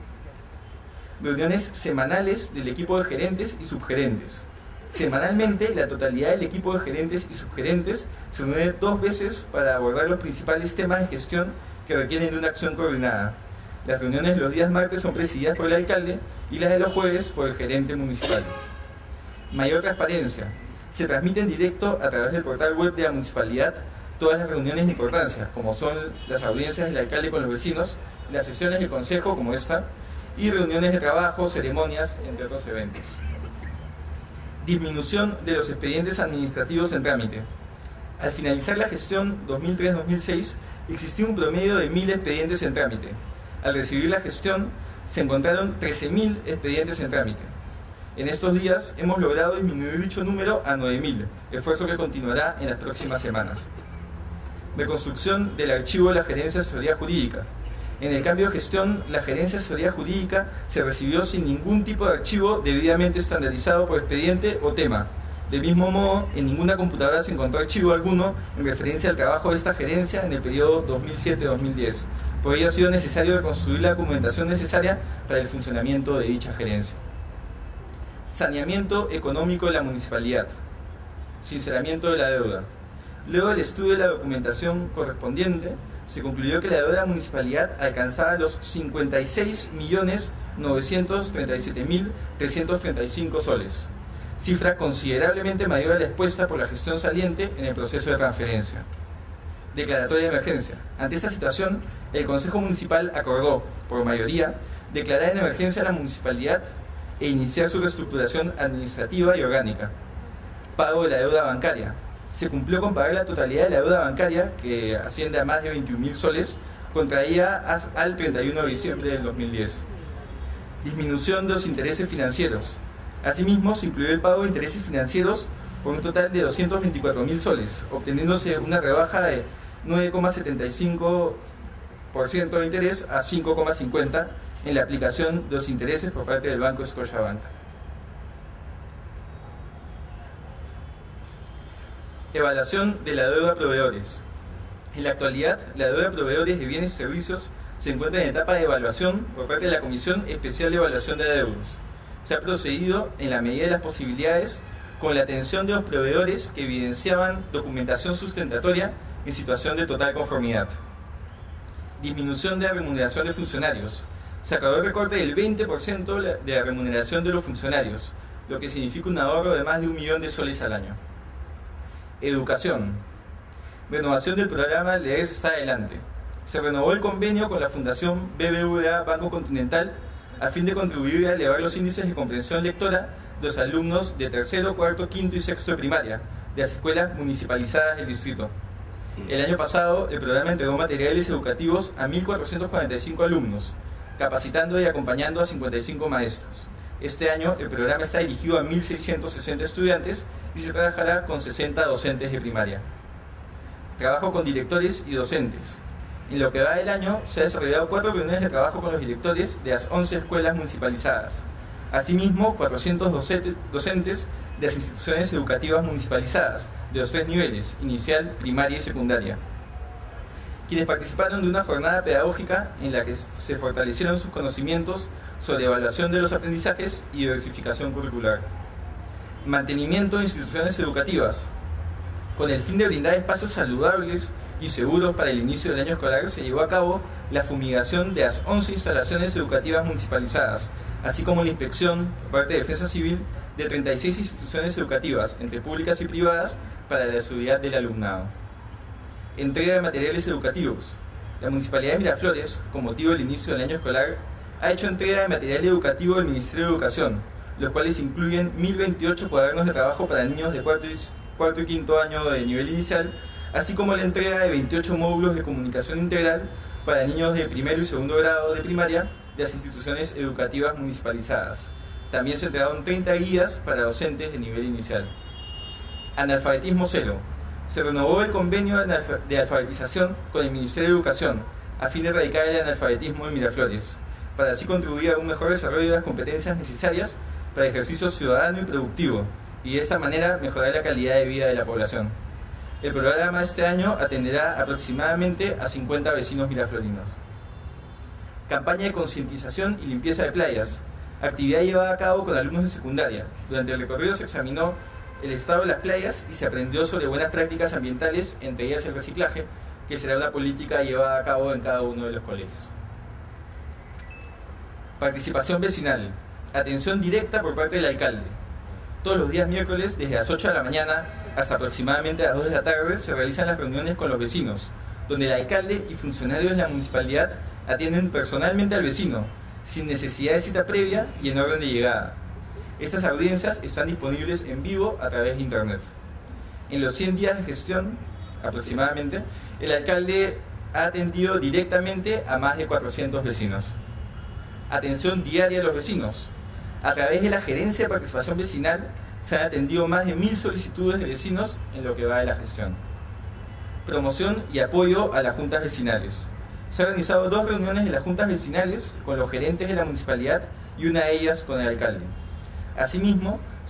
Reuniones semanales del equipo de gerentes y subgerentes. Semanalmente, la totalidad del equipo de gerentes y subgerentes se reúne 2 veces para abordar los principales temas de gestión que requieren de una acción coordinada. Las reuniones de los días martes son presididas por el alcalde y las de los jueves por el gerente municipal. Mayor transparencia. Se transmite en directo a través del portal web de la municipalidad todas las reuniones de importancia, como son las audiencias del alcalde con los vecinos, las sesiones de consejo como esta, y reuniones de trabajo, ceremonias, entre otros eventos. Disminución de los expedientes administrativos en trámite. Al finalizar la gestión 2003-2006, existía un promedio de 1000 expedientes en trámite. Al recibir la gestión, se encontraron 13.000 expedientes en trámite. En estos días hemos logrado disminuir dicho número a 9.000, esfuerzo que continuará en las próximas semanas. Reconstrucción del archivo de la Gerencia de Asesoría Jurídica. En el cambio de gestión, la Gerencia de Asesoría Jurídica se recibió sin ningún tipo de archivo debidamente estandarizado por expediente o tema, Del mismo modo, en ninguna computadora se encontró archivo alguno en referencia al trabajo de esta gerencia en el periodo 2007-2010. Por ello ha sido necesario reconstruir la documentación necesaria para el funcionamiento de dicha gerencia. Saneamiento económico de la municipalidad. Sinceramiento de la deuda. Luego del estudio de la documentación correspondiente, se concluyó que la deuda de la municipalidad alcanzaba los 56.937.335 soles, cifra considerablemente mayor a la expuesta por la gestión saliente en el proceso de transferencia. Declaratoria de emergencia. Ante esta situación, el Consejo Municipal acordó, por mayoría, declarar en emergencia a la municipalidad e iniciar su reestructuración administrativa y orgánica. Pago de la deuda bancaria. Se cumplió con pagar la totalidad de la deuda bancaria, que asciende a más de 21.000 soles, contraída al 31 de diciembre del 2010. Disminución de los intereses financieros. Asimismo, se incluyó el pago de intereses financieros por un total de 224.000 soles, obteniéndose una rebaja de 9,75% de interés a 5,50% en la aplicación de los intereses por parte del Banco Scotiabank. Evaluación de la deuda a proveedores. En la actualidad, la deuda a proveedores de bienes y servicios se encuentra en etapa de evaluación por parte de la Comisión Especial de Evaluación de Adeudos. Se ha procedido, en la medida de las posibilidades, con la atención de los proveedores que evidenciaban documentación sustentatoria en situación de total conformidad. Disminución de la remuneración de funcionarios. Se acordó el recorte del 20% de la remuneración de los funcionarios, lo que significa un ahorro de más de 1 millón de soles al año. Educación. Renovación del programa Leer está adelante. Se renovó el convenio con la Fundación BBVA Banco Continental a fin de contribuir a elevar los índices de comprensión lectora de los alumnos de tercero, cuarto, quinto y sexto de primaria de las escuelas municipalizadas del distrito. El año pasado, el programa entregó materiales educativos a 1.445 alumnos, capacitando y acompañando a 55 maestros. Este año, el programa está dirigido a 1.660 estudiantes y se trabajará con 60 docentes de primaria. Trabajo con directores y docentes. En lo que va del año, se han desarrollado 4 reuniones de trabajo con los directores de las 11 escuelas municipalizadas. Asimismo, 400 docentes de las instituciones educativas municipalizadas, de los 3 niveles, inicial, primaria y secundaria, quienes participaron de una jornada pedagógica en la que se fortalecieron sus conocimientos sobre evaluación de los aprendizajes y diversificación curricular. Mantenimiento de instituciones educativas. Con el fin de brindar espacios saludables y seguros para el inicio del año escolar, se llevó a cabo la fumigación de las 11 instalaciones educativas municipalizadas, así como la inspección por parte de Defensa Civil de 36 instituciones educativas, entre públicas y privadas, para la seguridad del alumnado. Entrega de materiales educativos. La Municipalidad de Miraflores, con motivo del inicio del año escolar, ha hecho entrega de material educativo del Ministerio de Educación, los cuales incluyen 1.028 cuadernos de trabajo para niños de cuarto y quinto año de nivel inicial, así como la entrega de 28 módulos de comunicación integral para niños de primero y segundo grado de primaria de las instituciones educativas municipalizadas. También se entregaron 30 guías para docentes de nivel inicial. Analfabetismo cero. Se renovó el convenio de alfabetización con el Ministerio de Educación a fin de erradicar el analfabetismo en Miraflores, para así contribuir a un mejor desarrollo de las competencias necesarias para el ejercicio ciudadano y productivo, y de esta manera mejorar la calidad de vida de la población. El programa este año atenderá aproximadamente a 50 vecinos miraflorinos. Campaña de concientización y limpieza de playas. Actividad llevada a cabo con alumnos de secundaria. Durante el recorrido se examinó el estado de las playas y se aprendió sobre buenas prácticas ambientales, entre ellas el reciclaje, que será una política llevada a cabo en cada uno de los colegios. Participación vecinal. Atención directa por parte del alcalde. Todos los días miércoles, desde las 8 de la mañana hasta aproximadamente las 2 de la tarde, se realizan las reuniones con los vecinos, donde el alcalde y funcionarios de la municipalidad atienden personalmente al vecino, sin necesidad de cita previa y en orden de llegada. Estas audiencias están disponibles en vivo a través de internet. En los 100 días de gestión, aproximadamente, el alcalde ha atendido directamente a más de 400 vecinos. Atención diaria a los vecinos. A través de la Gerencia de Participación Vecinal se han atendido más de 1000 solicitudes de vecinos en lo que va de la gestión. Promoción y apoyo a las juntas vecinales. Se han organizado 2 reuniones de las juntas vecinales con los gerentes de la municipalidad y una de ellas con el alcalde. Asimismo,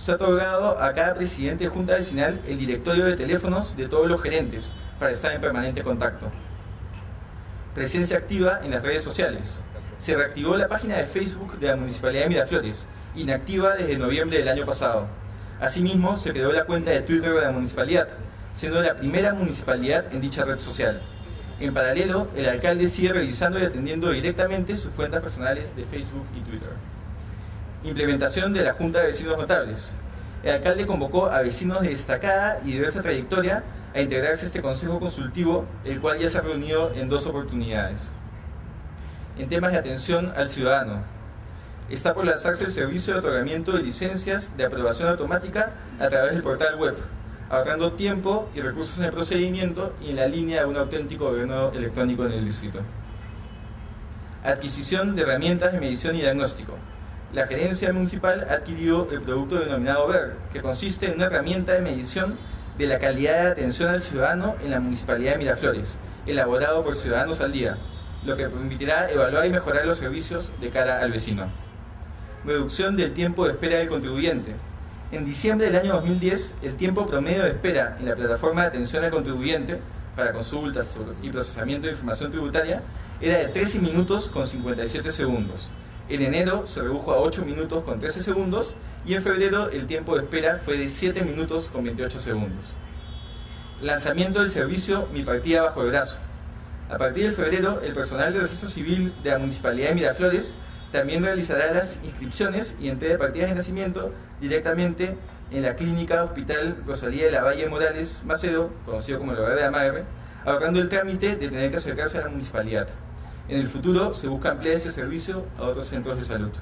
se ha otorgado a cada presidente de junta vecinal el directorio de teléfonos de todos los gerentes para estar en permanente contacto. Presencia activa en las redes sociales. Se reactivó la página de Facebook de la Municipalidad de Miraflores, inactiva desde noviembre del año pasado. Asimismo, se creó la cuenta de Twitter de la municipalidad, siendo la primera municipalidad en dicha red social. En paralelo, el alcalde sigue revisando y atendiendo directamente sus cuentas personales de Facebook y Twitter. Implementación de la Junta de Vecinos Notables. El alcalde convocó a vecinos de destacada y diversa trayectoria a integrarse a este consejo consultivo, el cual ya se ha reunido en 2 oportunidades. En temas de atención al ciudadano, está por lanzarse el servicio de otorgamiento de licencias de aprobación automática a través del portal web, ahorrando tiempo y recursos en el procedimiento y en la línea de un auténtico gobierno electrónico en el distrito. Adquisición de herramientas de medición y diagnóstico. La gerencia municipal ha adquirido el producto denominado VER, que consiste en una herramienta de medición de la calidad de atención al ciudadano en la Municipalidad de Miraflores, elaborado por Ciudadanos al Día, lo que permitirá evaluar y mejorar los servicios de cara al vecino. Reducción del tiempo de espera del contribuyente. En diciembre del año 2010, el tiempo promedio de espera en la plataforma de atención al contribuyente para consultas y procesamiento de información tributaria era de 13 minutos con 57 segundos. En enero se redujo a 8 minutos con 13 segundos y en febrero el tiempo de espera fue de 7 minutos con 28 segundos. Lanzamiento del servicio Mi Partida Bajo el Brazo. A partir de febrero, el personal de registro civil de la Municipalidad de Miraflores también realizará las inscripciones y entrega de partidas de nacimiento directamente en la clínica Hospital Rosalía de la Valle Morales Macedo, conocido como el Hogar de la Madre, ahorrando el trámite de tener que acercarse a la municipalidad. En el futuro se busca ampliar ese servicio a otros centros de salud.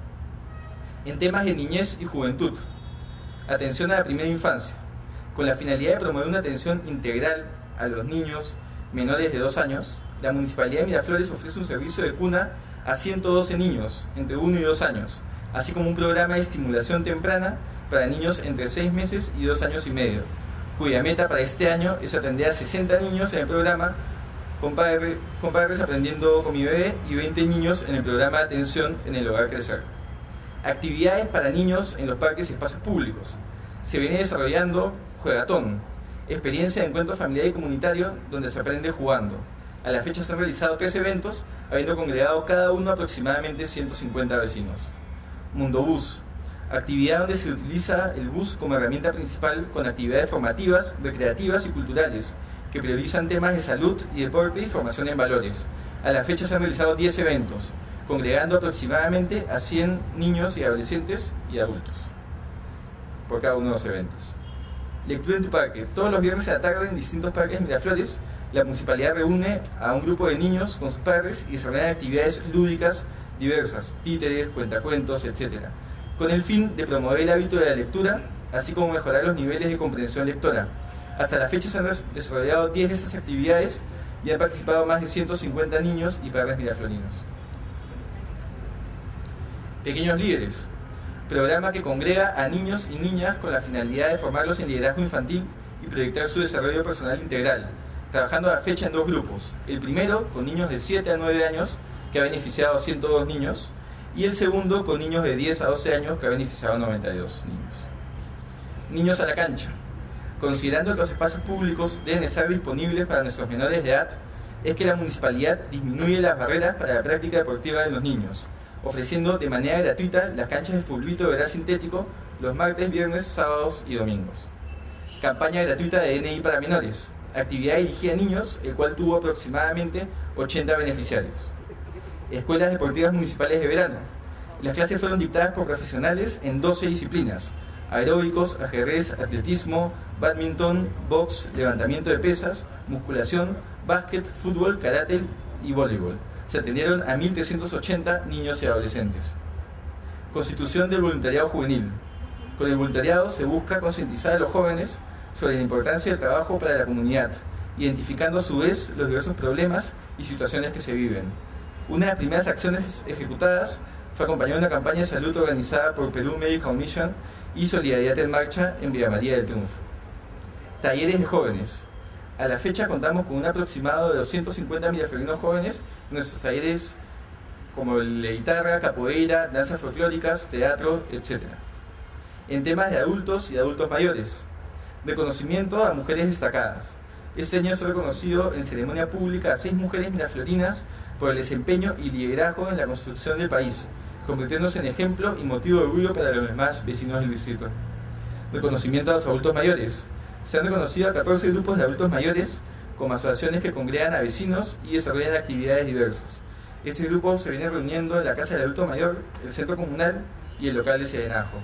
En temas de niñez y juventud, atención a la primera infancia, con la finalidad de promover una atención integral a los niños menores de 2 años, la Municipalidad de Miraflores ofrece un servicio de cuna a 112 niños entre 1 y 2 años, así como un programa de estimulación temprana para niños entre 6 meses y 2 años y medio, cuya meta para este año es atender a 60 niños en el programa con padres aprendiendo con mi bebé y 20 niños en el programa de atención en el Hogar Crecer. Actividades para niños en los parques y espacios públicos. Se viene desarrollando Juegatón, experiencia de encuentro familiar y comunitario donde se aprende jugando. A la fecha se han realizado 3 eventos, habiendo congregado cada uno aproximadamente 150 vecinos. Mundobús, actividad donde se utiliza el bus como herramienta principal con actividades formativas, recreativas y culturales, que priorizan temas de salud y deporte y formación en valores. A la fecha se han realizado 10 eventos, congregando aproximadamente a 100 niños y adolescentes y adultos por cada uno de los eventos. Lectura en tu parque. Todos los viernes a la tarde en distintos parques de Miraflores, la municipalidad reúne a un grupo de niños con sus padres y desarrollan actividades lúdicas diversas, títeres, cuentacuentos, etc., con el fin de promover el hábito de la lectura, así como mejorar los niveles de comprensión lectora. Hasta la fecha se han desarrollado 10 de estas actividades y han participado más de 150 niños y padres miraflorinos. Pequeños líderes, programa que congrega a niños y niñas con la finalidad de formarlos en liderazgo infantil y proyectar su desarrollo personal integral, trabajando a la fecha en 2 grupos. El primero con niños de 7 a 9 años, que ha beneficiado a 102 niños, y el segundo con niños de 10 a 12 años, que ha beneficiado a 92 niños. Niños a la cancha. Considerando que los espacios públicos deben estar disponibles para nuestros menores de edad, es que la municipalidad disminuye las barreras para la práctica deportiva de los niños, ofreciendo de manera gratuita las canchas de fulbito de gras sintético los martes, viernes, sábados y domingos. Campaña gratuita de DNI para menores, actividad dirigida a niños, el cual tuvo aproximadamente 80 beneficiarios. Escuelas deportivas municipales de verano. Las clases fueron dictadas por profesionales en 12 disciplinas: aeróbicos, ajedrez, atletismo, bádminton, box, levantamiento de pesas, musculación, básquet, fútbol, karate y voleibol. Se atendieron a 1.380 niños y adolescentes. Constitución del voluntariado juvenil. Con el voluntariado se busca concientizar a los jóvenes sobre la importancia del trabajo para la comunidad, identificando a su vez los diversos problemas y situaciones que se viven. Una de las primeras acciones ejecutadas fue acompañada de una campaña de salud organizada por Perú Medical Mission y Solidaridad en Marcha en Villa María del Triunfo. Talleres de jóvenes. A la fecha contamos con un aproximado de 250 miraflorinos jóvenes en nuestros talleres como el de guitarra, capoeira, danzas folclóricas, teatro, etc. en temas de adultos y adultos mayores. Reconocimiento a mujeres destacadas. Este año se ha reconocido en ceremonia pública a 6 mujeres miraflorinas por el desempeño y liderazgo en la construcción del país, convirtiéndose en ejemplo y motivo de orgullo para los demás vecinos del distrito. Reconocimiento a los adultos mayores. Se han reconocido a 14 grupos de adultos mayores como asociaciones que congregan a vecinos y desarrollan actividades diversas. Este grupo se viene reuniendo en la Casa del Adulto Mayor, el Centro Comunal y el local de Serenajo.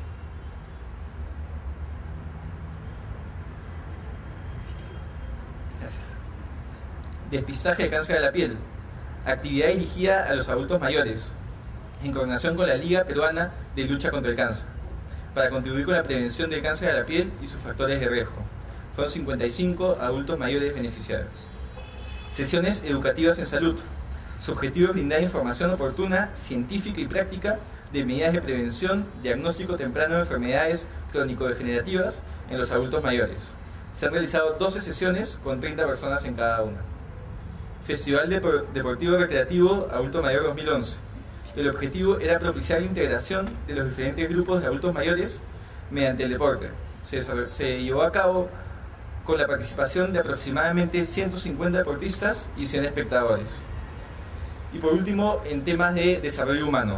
Gracias. Despistaje de cáncer de la piel. Actividad dirigida a los adultos mayores, en coordinación con la Liga Peruana de Lucha contra el Cáncer, para contribuir con la prevención del cáncer de la piel y sus factores de riesgo. Fueron 55 adultos mayores beneficiados. Sesiones educativas en salud. Su objetivo es brindar información oportuna, científica y práctica de medidas de prevención, diagnóstico temprano de enfermedades crónico-degenerativas en los adultos mayores. Se han realizado 12 sesiones con 30 personas en cada una. Festival Deportivo Recreativo Adulto Mayor 2011. El objetivo era propiciar la integración de los diferentes grupos de adultos mayores mediante el deporte. Se llevó a cabo con la participación de aproximadamente 150 deportistas y 100 espectadores. Y por último, en temas de desarrollo humano,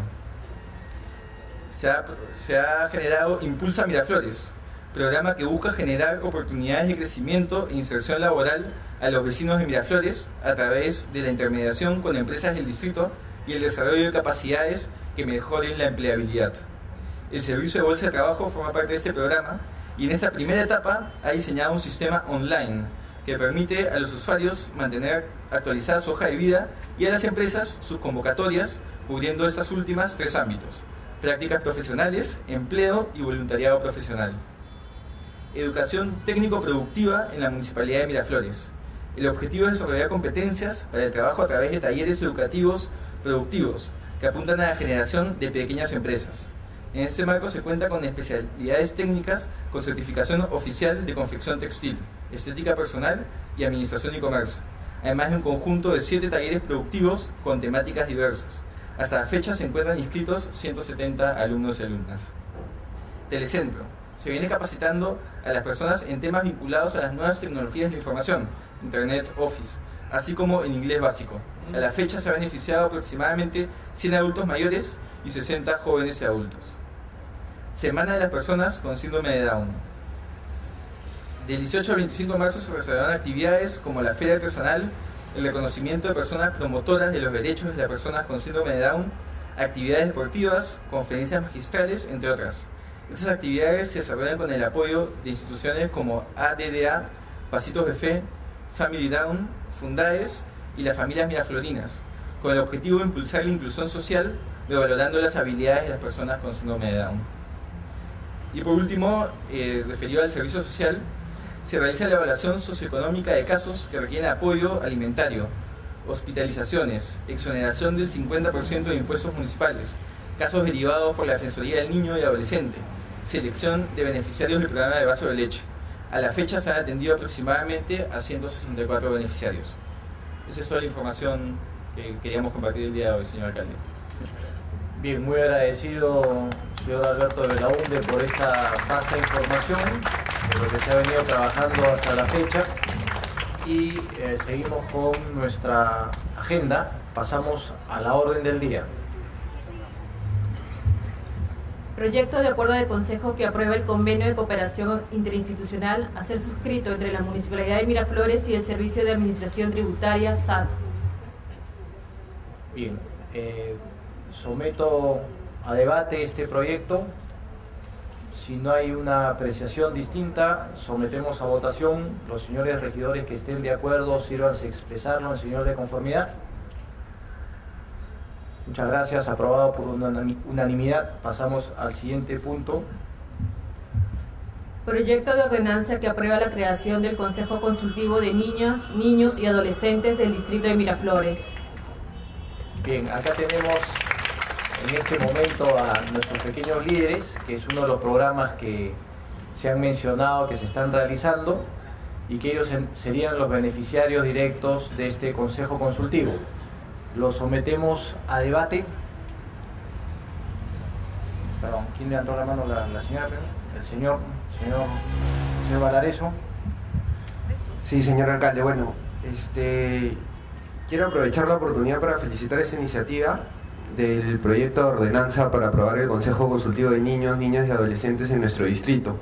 se ha generado Impulsa Miraflores, programa que busca generar oportunidades de crecimiento e inserción laboral a los vecinos de Miraflores a través de la intermediación con empresas del distrito y el desarrollo de capacidades que mejoren la empleabilidad. El servicio de bolsa de trabajo forma parte de este programa y en esta primera etapa ha diseñado un sistema online que permite a los usuarios mantener actualizada su hoja de vida y a las empresas sus convocatorias, cubriendo estas últimas 3 ámbitos: prácticas profesionales, empleo y voluntariado profesional. Educación técnico-productiva en la Municipalidad de Miraflores. El objetivo es desarrollar competencias para el trabajo a través de talleres educativos productivos que apuntan a la generación de pequeñas empresas. En este marco se cuenta con especialidades técnicas con certificación oficial de confección textil, estética personal y administración y comercio, además de un conjunto de 7 talleres productivos con temáticas diversas. Hasta la fecha se encuentran inscritos 170 alumnos y alumnas. Telecentro. Se viene capacitando a las personas en temas vinculados a las nuevas tecnologías de la información, Internet, Office, así como en inglés básico. A la fecha se ha beneficiado aproximadamente 100 adultos mayores y 60 jóvenes y adultos. Semana de las personas con síndrome de Down. Del 18 al 25 de marzo se realizarán actividades como la feria artesanal, el reconocimiento de personas promotoras de los derechos de las personas con síndrome de Down, actividades deportivas, conferencias magistrales, entre otras. Estas actividades se desarrollan con el apoyo de instituciones como ADDA, Pasitos de Fe, Family Down, Fundades y las familias miraflorinas, con el objetivo de impulsar la inclusión social, revalorando las habilidades de las personas con síndrome de Down. Y por último, referido al servicio social, se realiza la evaluación socioeconómica de casos que requieren apoyo alimentario, hospitalizaciones, exoneración del 50% de impuestos municipales, casos derivados por la Defensoría del Niño y Adolescente, selección de beneficiarios del programa de vaso de leche. A la fecha se han atendido aproximadamente a 164 beneficiarios. Esa es toda la información que queríamos compartir el día de hoy, señor alcalde. Bien, muy agradecido, señor Alberto de Belaúnde, por esta vasta información de lo que se ha venido trabajando hasta la fecha. Y seguimos con nuestra agenda. Pasamos a la orden del día. Proyecto de acuerdo de Consejo que aprueba el convenio de cooperación interinstitucional a ser suscrito entre la Municipalidad de Miraflores y el Servicio de Administración Tributaria SAT. Bien, someto a debate este proyecto. Si no hay una apreciación distinta, sometemos a votación. Los señores regidores que estén de acuerdo, sírvanse a expresarlo en señal de conformidad. Muchas gracias, aprobado por unanimidad. Pasamos al siguiente punto. Proyecto de ordenanza que aprueba la creación del Consejo Consultivo de Niñas, Niños y Adolescentes del Distrito de Miraflores. Bien, acá tenemos en este momento a nuestros pequeños líderes, que es uno de los programas que se han mencionado que se están realizando y que ellos serían los beneficiarios directos de este Consejo Consultivo. Lo sometemos a debate. Perdón, ¿quién levantó la mano? La señora, el señor Valareso. Sí, señor alcalde, bueno, quiero aprovechar la oportunidad para felicitar esta iniciativa del proyecto de ordenanza para aprobar el Consejo Consultivo de Niños, Niñas y Adolescentes en nuestro distrito.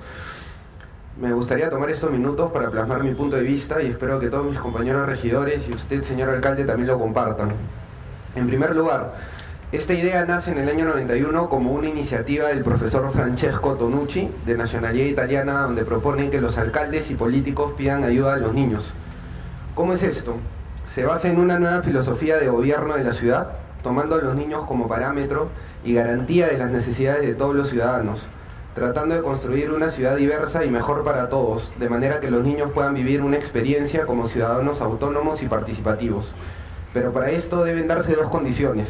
Me gustaría tomar estos minutos para plasmar mi punto de vista y espero que todos mis compañeros regidores y usted, señor alcalde, también lo compartan. En primer lugar, esta idea nace en el año 91 como una iniciativa del profesor Francesco Tonucci, de nacionalidad italiana, donde proponen que los alcaldes y políticos pidan ayuda a los niños. ¿Cómo es esto? Se basa en una nueva filosofía de gobierno de la ciudad, tomando a los niños como parámetro y garantía de las necesidades de todos los ciudadanos, tratando de construir una ciudad diversa y mejor para todos, de manera que los niños puedan vivir una experiencia como ciudadanos autónomos y participativos. Pero para esto deben darse dos condiciones.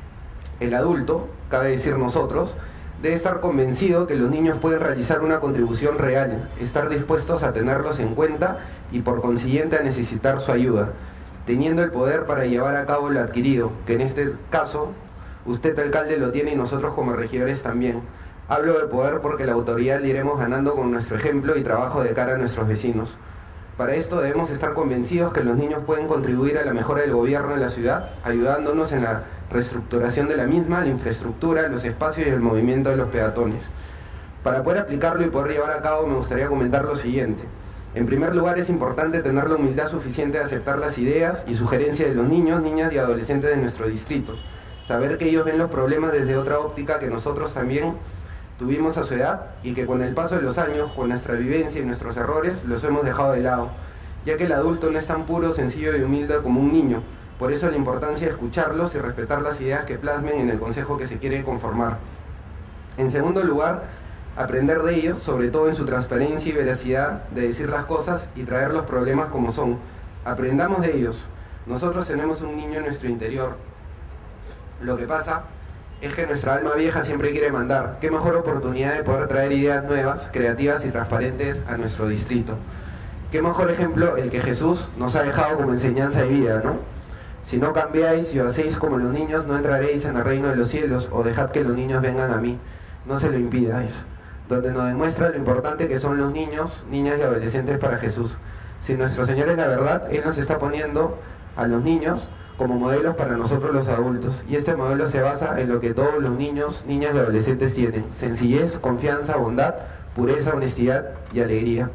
El adulto, cabe decir nosotros, debe estar convencido que los niños pueden realizar una contribución real, estar dispuestos a tenerlos en cuenta y por consiguiente a necesitar su ayuda, teniendo el poder para llevar a cabo lo adquirido, que en este caso usted, alcalde, lo tiene y nosotros como regidores también. Hablo de poder porque la autoridad le iremos ganando con nuestro ejemplo y trabajo de cara a nuestros vecinos. Para esto debemos estar convencidos que los niños pueden contribuir a la mejora del gobierno de la ciudad, ayudándonos en la reestructuración de la misma, la infraestructura, los espacios y el movimiento de los peatones. Para poder aplicarlo y poder llevar a cabo me gustaría comentar lo siguiente. En primer lugar, es importante tener la humildad suficiente de aceptar las ideas y sugerencias de los niños, niñas y adolescentes de nuestros distritos. Saber que ellos ven los problemas desde otra óptica que nosotros también tuvimos a su edad y que con el paso de los años, con nuestra vivencia y nuestros errores, los hemos dejado de lado, ya que el adulto no es tan puro, sencillo y humilde como un niño. Por eso la importancia de escucharlos y respetar las ideas que plasmen en el consejo que se quiere conformar. En segundo lugar, aprender de ellos, sobre todo en su transparencia y veracidad de decir las cosas y traer los problemas como son. Aprendamos de ellos. Nosotros tenemos un niño en nuestro interior. Lo que pasa es que nuestra alma vieja siempre quiere mandar. Qué mejor oportunidad de poder traer ideas nuevas, creativas y transparentes a nuestro distrito. Qué mejor ejemplo el que Jesús nos ha dejado como enseñanza de vida, ¿no? Si no cambiáis y os hacéis como los niños, no entraréis en el reino de los cielos, o dejad que los niños vengan a mí, no se lo impidáis. Donde nos demuestra lo importante que son los niños, niñas y adolescentes para Jesús. Si nuestro Señor es la verdad, Él nos está poniendo a los niños como modelos para nosotros los adultos. Y este modelo se basa en lo que todos los niños, niñas y adolescentes tienen: sencillez, confianza, bondad, pureza, honestidad y alegría.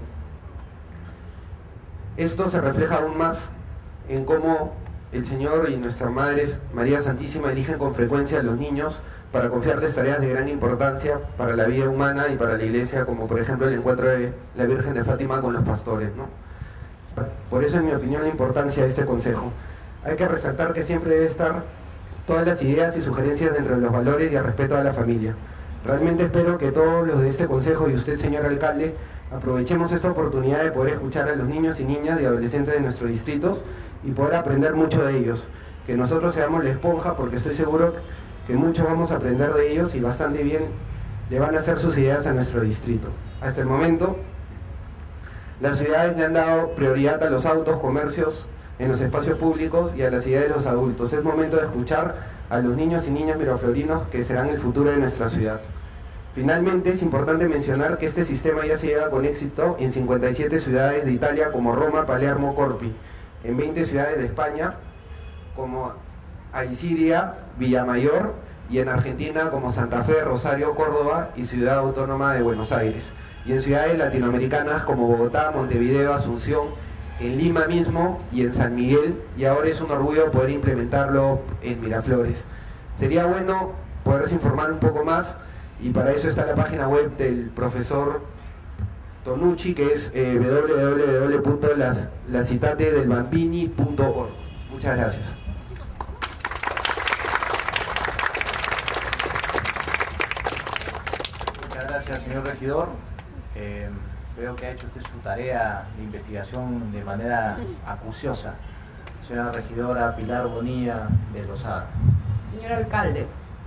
Esto se refleja aún más en cómo el Señor y nuestra Madre María Santísima eligen con frecuencia a los niños para confiarles tareas de gran importancia para la vida humana y para la Iglesia, como por ejemplo el encuentro de la Virgen de Fátima con los pastores, ¿no? Por eso, en mi opinión, la importancia de este consejo. Hay que resaltar que siempre debe estar todas las ideas y sugerencias dentro de los valores y el respeto a la familia. Realmente espero que todos los de este consejo y usted, señor alcalde, aprovechemos esta oportunidad de poder escuchar a los niños y niñas y adolescentes de nuestros distritos y poder aprender mucho de ellos. Que nosotros seamos la esponja, porque estoy seguro que mucho vamos a aprender de ellos y bastante bien le van a hacer sus ideas a nuestro distrito. Hasta el momento, las ciudades le han dado prioridad a los autos, comercios en los espacios públicos y a las ideas de los adultos. Es momento de escuchar a los niños y niñas miraflorinos que serán el futuro de nuestra ciudad. Finalmente, es importante mencionar que este sistema ya se lleva con éxito en 57 ciudades de Italia como Roma, Palermo, Corpi, en 20 ciudades de España como Alciria, Villamayor, y en Argentina como Santa Fe, Rosario, Córdoba y Ciudad Autónoma de Buenos Aires, y en ciudades latinoamericanas como Bogotá, Montevideo, Asunción, en Lima mismo y en San Miguel, y ahora es un orgullo poder implementarlo en Miraflores. Sería bueno poderse informar un poco más, y para eso está la página web del profesor Tonucci, que es www.lascitatedelbambini.org. Muchas gracias. Muchas gracias, señor regidor. Veo que ha hecho usted su tarea de investigación de manera acuciosa. Señora regidora Pilar Bonilla de Lozada. Señor alcalde,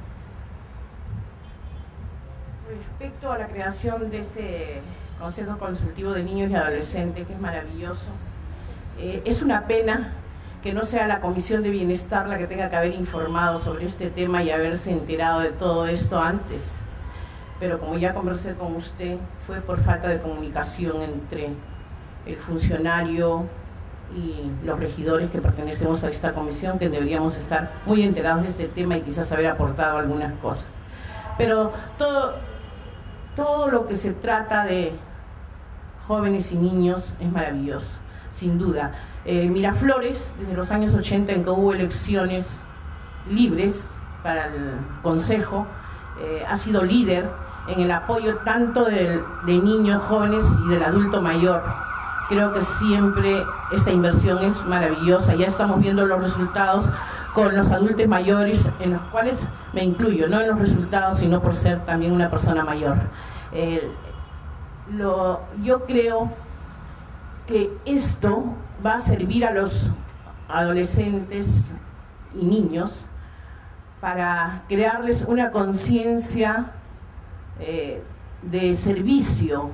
respecto a la creación de este Consejo Consultivo de Niños y Adolescentes, que es maravilloso, es una pena que no sea la Comisión de Bienestar la que tenga que haber informado sobre este tema y haberse enterado de todo esto antes. pero como ya conversé con usted, fue por falta de comunicación entre el funcionario y los regidores que pertenecemos a esta comisión, que deberíamos estar muy enterados de este tema y quizás haber aportado algunas cosas. Pero todo lo que se trata de jóvenes y niños es maravilloso, sin duda. Miraflores, desde los años 80 en que hubo elecciones libres para el Consejo, ha sido líder en el apoyo tanto de niños, jóvenes y del adulto mayor. Creo que siempre esta inversión es maravillosa. Ya estamos viendo los resultados con los adultos mayores, en los cuales me incluyo, no en los resultados, sino por ser también una persona mayor. Yo creo que esto va a servir a los adolescentes y niños para crearles una conciencia de servicio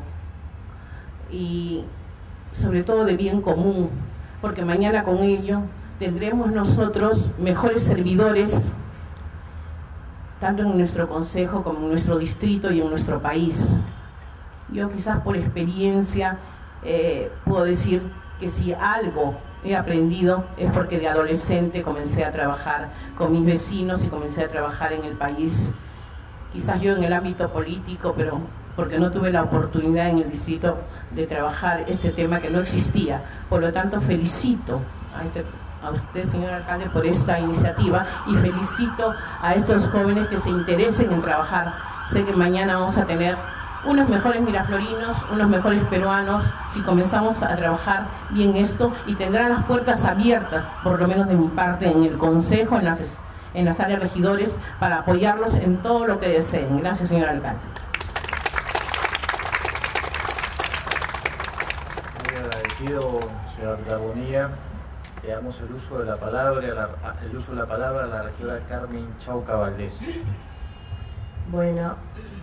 y sobre todo de bien común, porque mañana con ello tendremos nosotros mejores servidores, tanto en nuestro consejo como en nuestro distrito y en nuestro país. Yo quizás por experiencia puedo decir que si algo he aprendido es porque de adolescente comencé a trabajar con mis vecinos y comencé a trabajar en el país. Quizás yo en el ámbito político, pero porque no tuve la oportunidad en el distrito de trabajar este tema que no existía. Por lo tanto, felicito a usted, señor alcalde, por esta iniciativa y felicito a estos jóvenes que se interesen en trabajar. Sé que mañana vamos a tener unos mejores miraflorinos, unos mejores peruanos, si comenzamos a trabajar bien esto, y tendrán las puertas abiertas, por lo menos de mi parte, en el consejo, en las áreas regidores, para apoyarlos en todo lo que deseen. Gracias, señor alcalde. Muy agradecido, señora Pilar Bonilla. Le damos el uso de la palabra a la regidora Carmen Chauca Valdés. Bueno,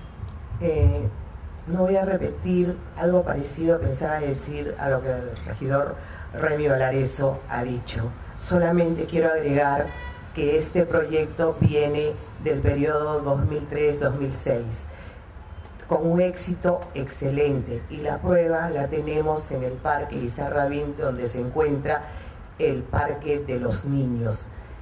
no voy a repetir algo parecido, pensaba decir a lo que el regidor Remy Valareso ha dicho. Solamente quiero agregar que este proyecto viene del periodo 2003-2006, con un éxito excelente, y la prueba la tenemos en el Parque Lizarra-Vinto, donde se encuentra el Parque de los Niños.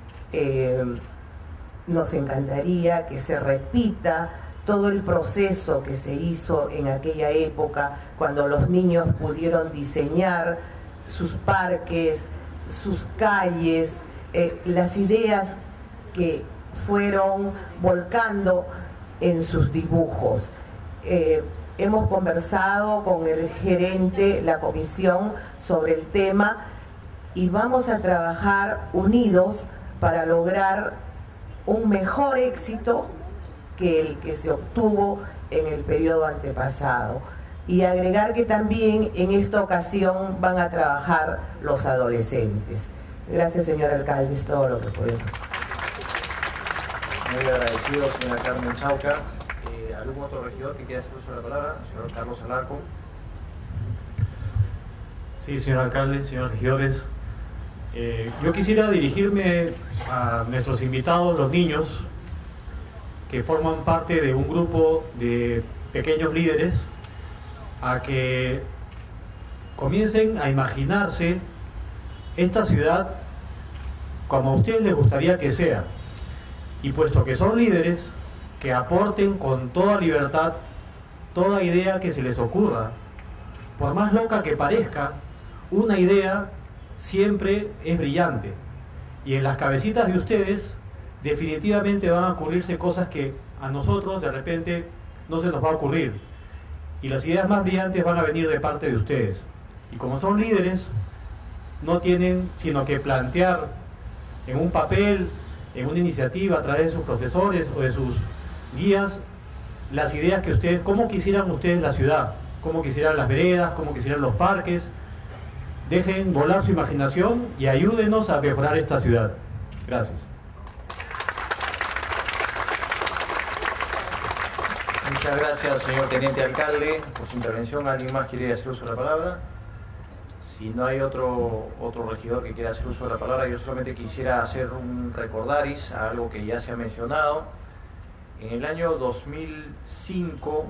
Nos encantaría que se repita todo el proceso que se hizo en aquella época, cuando los niños pudieron diseñar sus parques, sus calles, las ideas que fueron volcando en sus dibujos. Hemos conversado con el gerente, la comisión, sobre el tema, y vamos a trabajar unidos para lograr un mejor éxito que el que se obtuvo en el periodo antepasado. Y agregar que también en esta ocasión van a trabajar los adolescentes. Gracias, señor alcalde, es todo lo que podemos. Muy agradecido, señora Carmen Chauca. ¿Algún otro regidor que quiera hacer uso de la palabra? Señor Carlos Alarcón. Sí, señor alcalde, señores regidores. Yo quisiera dirigirme a nuestros invitados, los niños, que forman parte de un grupo de pequeños líderes, a que comiencen a imaginarse esta ciudad como a ustedes les gustaría que sea, y puesto que son líderes, que aporten con toda libertad toda idea que se les ocurra. Por más loca que parezca, una idea siempre es brillante, y en las cabecitas de ustedes definitivamente van a ocurrirse cosas que a nosotros de repente no se nos va a ocurrir, y las ideas más brillantes van a venir de parte de ustedes. Y como son líderes, no tienen sino que plantear en un papel, en una iniciativa, a través de sus profesores o de sus guías, las ideas que ustedes, cómo quisieran ustedes la ciudad, cómo quisieran las veredas, cómo quisieran los parques. Dejen volar su imaginación y ayúdenos a mejorar esta ciudad. Gracias. Muchas gracias, señor teniente alcalde, por su intervención. ¿Alguien más quiere hacer uso de la palabra? Si no hay otro regidor que quiera hacer uso de la palabra, yo solamente quisiera hacer un recordaris a algo que ya se ha mencionado. En el año 2005,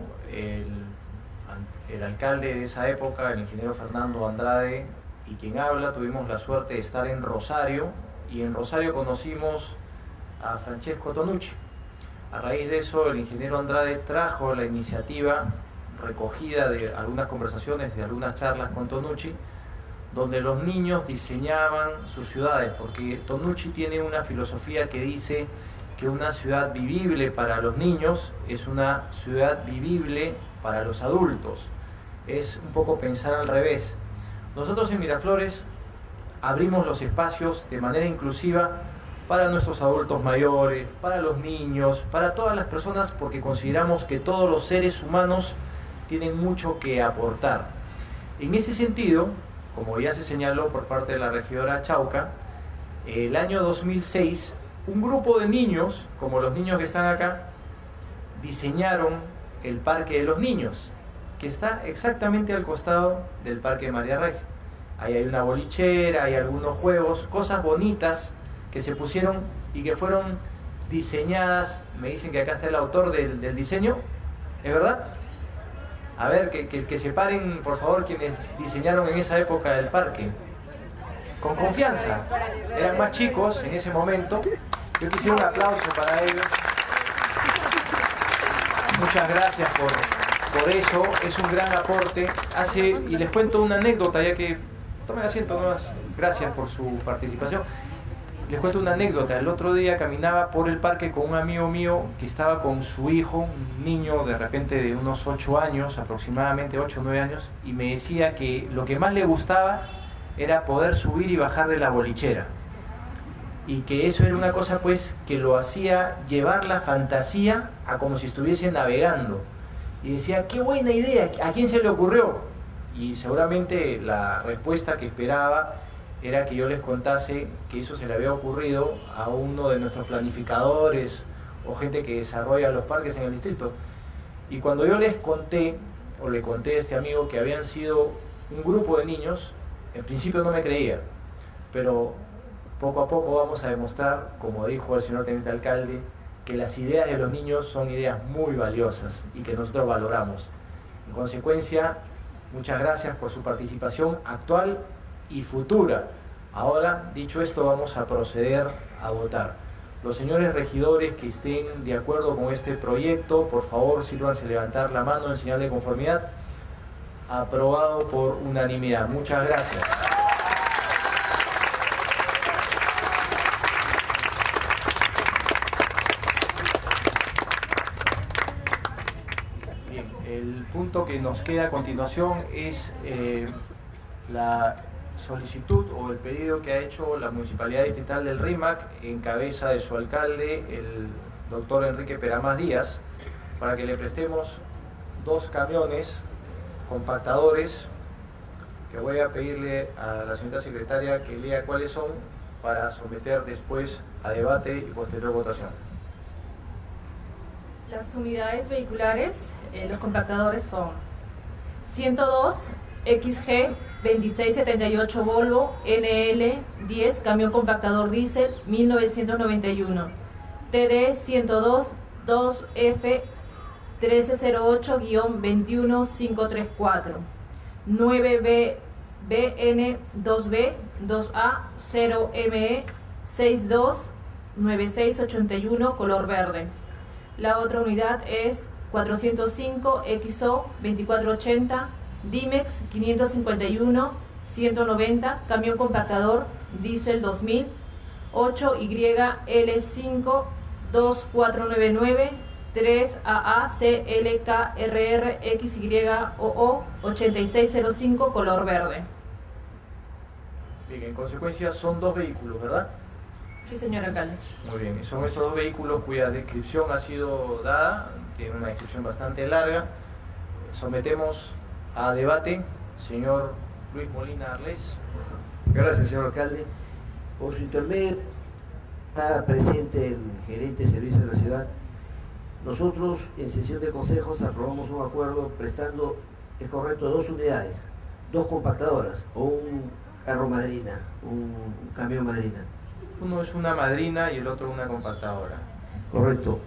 el alcalde de esa época, el ingeniero Fernando Andrade, y quien habla, tuvimos la suerte de estar en Rosario, y en Rosario conocimos a Francesco Tonucci. A raíz de eso, el ingeniero Andrade trajo la iniciativa recogida de algunas conversaciones, de algunas charlas con Tonucci, donde los niños diseñaban sus ciudades, porque Tonucci tiene una filosofía que dice que una ciudad vivible para los niños es una ciudad vivible para los adultos. Es un poco pensar al revés. Nosotros en Miraflores abrimos los espacios de manera inclusiva para nuestros adultos mayores, para los niños, para todas las personas, porque consideramos que todos los seres humanos tienen mucho que aportar. En ese sentido, como ya se señaló por parte de la regidora Chauca, el año 2006, un grupo de niños, como los niños que están acá, diseñaron el Parque de los Niños, que está exactamente al costado del Parque de María Regia. Ahí hay una bolichera, hay algunos juegos, cosas bonitas que se pusieron y que fueron diseñadas. Me dicen que acá está el autor del diseño, ¿es verdad? A ver, que se paren, por favor, quienes diseñaron en esa época el parque. Con confianza. Eran más chicos en ese momento. Yo quisiera un aplauso para ellos. Muchas gracias por eso. Es un gran aporte. Y les cuento una anécdota, ya que... Tomen asiento nomás. Gracias por su participación. Les cuento una anécdota. El otro día caminaba por el parque con un amigo mío que estaba con su hijo, un niño de repente de unos 8 años, aproximadamente 8 o 9 años, y me decía que lo que más le gustaba era poder subir y bajar de la bolichera. Y que eso era una cosa pues que lo hacía llevar la fantasía a como si estuviese navegando. Y decía, qué buena idea, ¿a quién se le ocurrió? Y seguramente la respuesta que esperaba era que yo les contase que eso se le había ocurrido a uno de nuestros planificadores o gente que desarrolla los parques en el distrito. Y cuando yo les conté, o le conté a este amigo que habían sido un grupo de niños, en principio no me creía, pero poco a poco vamos a demostrar, como dijo el señor teniente alcalde, que las ideas de los niños son ideas muy valiosas y que nosotros valoramos. En consecuencia, muchas gracias por su participación actual y futura. Ahora, dicho esto, vamos a proceder a votar. Los señores regidores que estén de acuerdo con este proyecto, por favor, sírvanse levantar la mano en señal de conformidad. Aprobado por unanimidad. Muchas gracias. Bien, el punto que nos queda a continuación es la solicitud o el pedido que ha hecho la Municipalidad Distrital del Rímac en cabeza de su alcalde, el doctor Enrique Peramás Díaz, para que le prestemos 2 camiones compactadores, que voy a pedirle a la señorita secretaria que lea cuáles son para someter después a debate y posterior votación. Las unidades vehiculares, los compactadores son 102 XG 2678 Volvo NL 10 camión compactador diésel 1991, TD 102 2F 1308-21534, 9BN 2B 2A 0ME 629681 color verde. La otra unidad es 405 XO 2480 Dimex 551 190 camión compactador diésel 2000 8YL5 2499 3AA-CLKRR-XYOO 8605 color verde. Bien, en consecuencia son 2 vehículos, ¿verdad? Sí, señor alcalde. Muy bien, son estos 2 vehículos cuya descripción ha sido dada, tiene una descripción bastante larga. Sometemos a debate, señor Luis Molina Arles. Gracias, señor alcalde. Por su intermedio, está presente el gerente de servicio de la ciudad. Nosotros en sesión de consejos aprobamos un acuerdo prestando, es correcto, 2 unidades, 2 compactadoras o un carro madrina, un camión madrina. Uno es una madrina y el otro una compactadora. Correcto.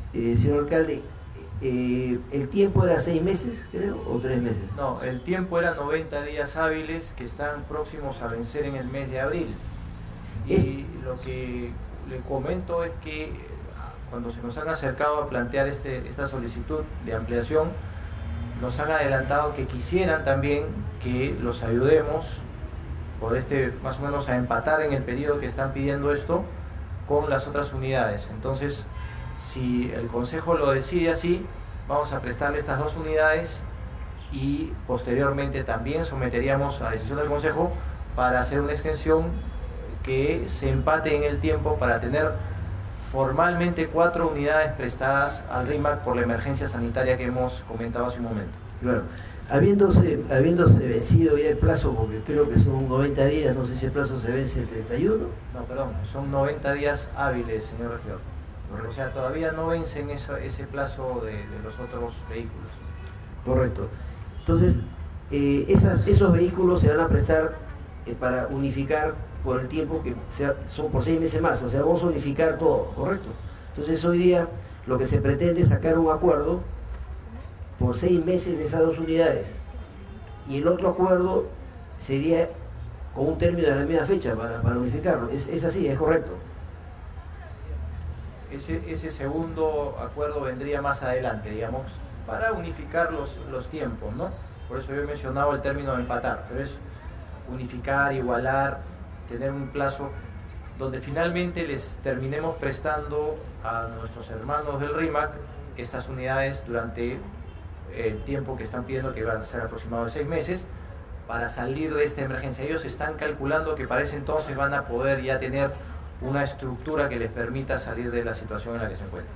Señor alcalde, ¿el tiempo era 6 meses, creo, o 3 meses? No, el tiempo era 90 días hábiles que están próximos a vencer en el mes de abril. Y lo que le comento es que cuando se nos han acercado a plantear esta solicitud de ampliación, nos han adelantado que quisieran también que los ayudemos por más o menos a empatar en el periodo que están pidiendo esto con las otras unidades. Entonces, si el Consejo lo decide así, vamos a prestarle estas 2 unidades y posteriormente también someteríamos a decisión del Consejo para hacer una extensión que se empate en el tiempo para tener formalmente 4 unidades prestadas al RIMAC por la emergencia sanitaria que hemos comentado hace un momento. Claro. Habiéndose vencido ya el plazo, porque creo que son 90 días, no sé si el plazo se vence el 31. No, perdón, son 90 días hábiles, señor regidor. O sea, todavía no vencen ese plazo de los otros vehículos. Correcto. Entonces, esos vehículos se van a prestar para unificar por el tiempo que son por 6 meses más, o sea, vamos a unificar todo, ¿correcto? Entonces hoy día lo que se pretende es sacar un acuerdo por 6 meses de esas 2 unidades, y el otro acuerdo sería con un término de la misma fecha para unificarlo. Es así, es correcto. Ese segundo acuerdo vendría más adelante, digamos, para unificar los tiempos, ¿no? Por eso yo he mencionado el término de empatar, pero es unificar, igualar, tener un plazo donde finalmente les terminemos prestando a nuestros hermanos del RIMAC estas unidades durante el tiempo que están pidiendo, que van a ser aproximadamente 6 meses, para salir de esta emergencia. Ellos están calculando que para ese entonces van a poder ya tener una estructura que les permita salir de la situación en la que se encuentran.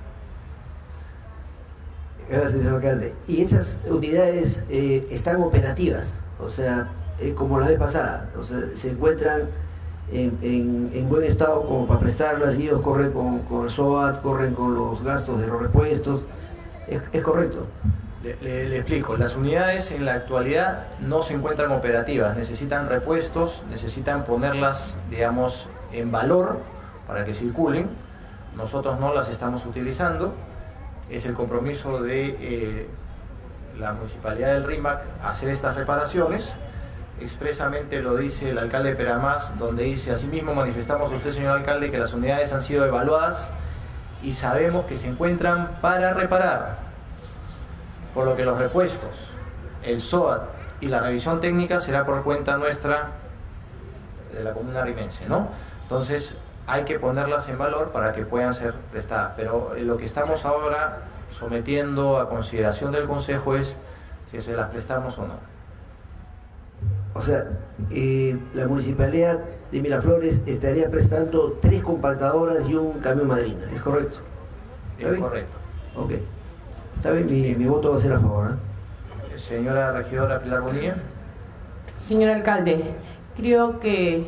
Gracias, señor alcalde. ¿Y esas unidades están operativas? O sea, como la vez pasada, o sea, se encuentran en buen estado como para prestarlas, y ellos corren con el SOAT, corren con los gastos de los repuestos. ¿Es correcto? Le explico, las unidades en la actualidad no se encuentran operativas, necesitan repuestos, necesitan ponerlas, digamos, en valor para que circulen. Nosotros no las estamos utilizando, es el compromiso de la Municipalidad del RIMAC hacer estas reparaciones. Expresamente lo dice el alcalde de Peramás, donde dice: asimismo manifestamos a usted, señor alcalde, que las unidades han sido evaluadas y sabemos que se encuentran para reparar, por lo que los repuestos, el SOAT y la revisión técnica será por cuenta nuestra, de la comuna rimense, ¿no? Entonces hay que ponerlas en valor para que puedan ser prestadas, pero lo que estamos ahora sometiendo a consideración del Consejo es si se las prestamos o no. O sea, la Municipalidad de Miraflores estaría prestando 3 compactadoras y un camión madrina, ¿es correcto? Es correcto. Ok. Está bien, mi voto va a ser a favor, ¿eh? Señora regidora Pilar Bonilla. Señor alcalde, creo que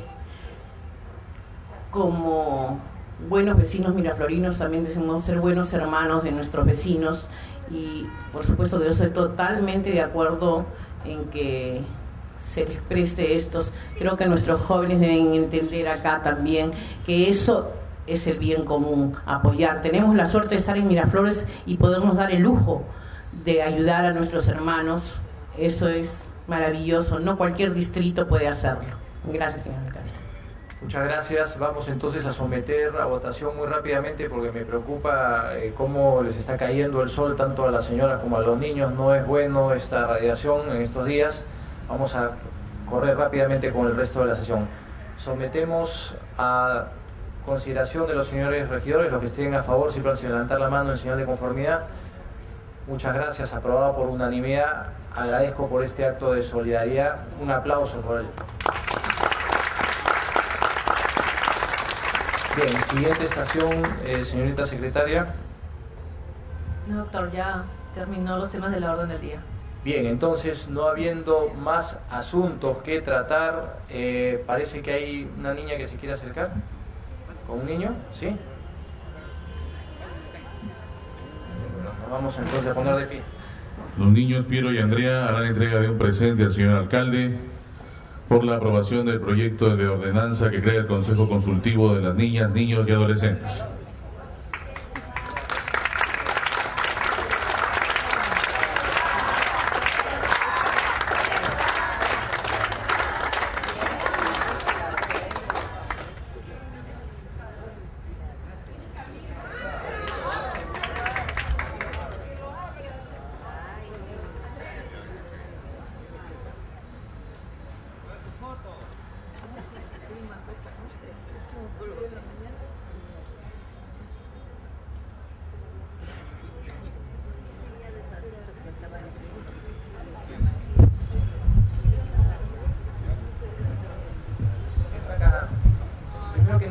como buenos vecinos miraflorinos también debemos ser buenos hermanos de nuestros vecinos, y por supuesto que yo estoy totalmente de acuerdo en que se les preste estos. Creo que nuestros jóvenes deben entender acá también que eso es el bien común, apoyar. Tenemos la suerte de estar en Miraflores y podernos dar el lujo de ayudar a nuestros hermanos. Eso es maravilloso, no cualquier distrito puede hacerlo. Gracias, señor alcalde. Muchas gracias. Vamos entonces a someter a votación muy rápidamente, porque me preocupa cómo les está cayendo el sol tanto a las señoras como a los niños. No es bueno esta radiación en estos días. Vamos a correr rápidamente con el resto de la sesión. Sometemos a consideración de los señores regidores. Los que estén a favor, siempre sin levantar la mano en señal de conformidad. Muchas gracias. Aprobado por unanimidad. Agradezco por este acto de solidaridad. Un aplauso por él. Bien, siguiente estación, señorita secretaria. No, doctor, ya terminó los temas de la orden del día. Bien, entonces, no habiendo más asuntos que tratar, parece que hay una niña que se quiere acercar. ¿Con un niño? ¿Sí? Bueno, nos vamos entonces a poner de pie. Los niños Piero y Andrea harán entrega de un presente al señor alcalde por la aprobación del proyecto de ordenanza que crea el Consejo Consultivo de las Niñas, Niños y Adolescentes.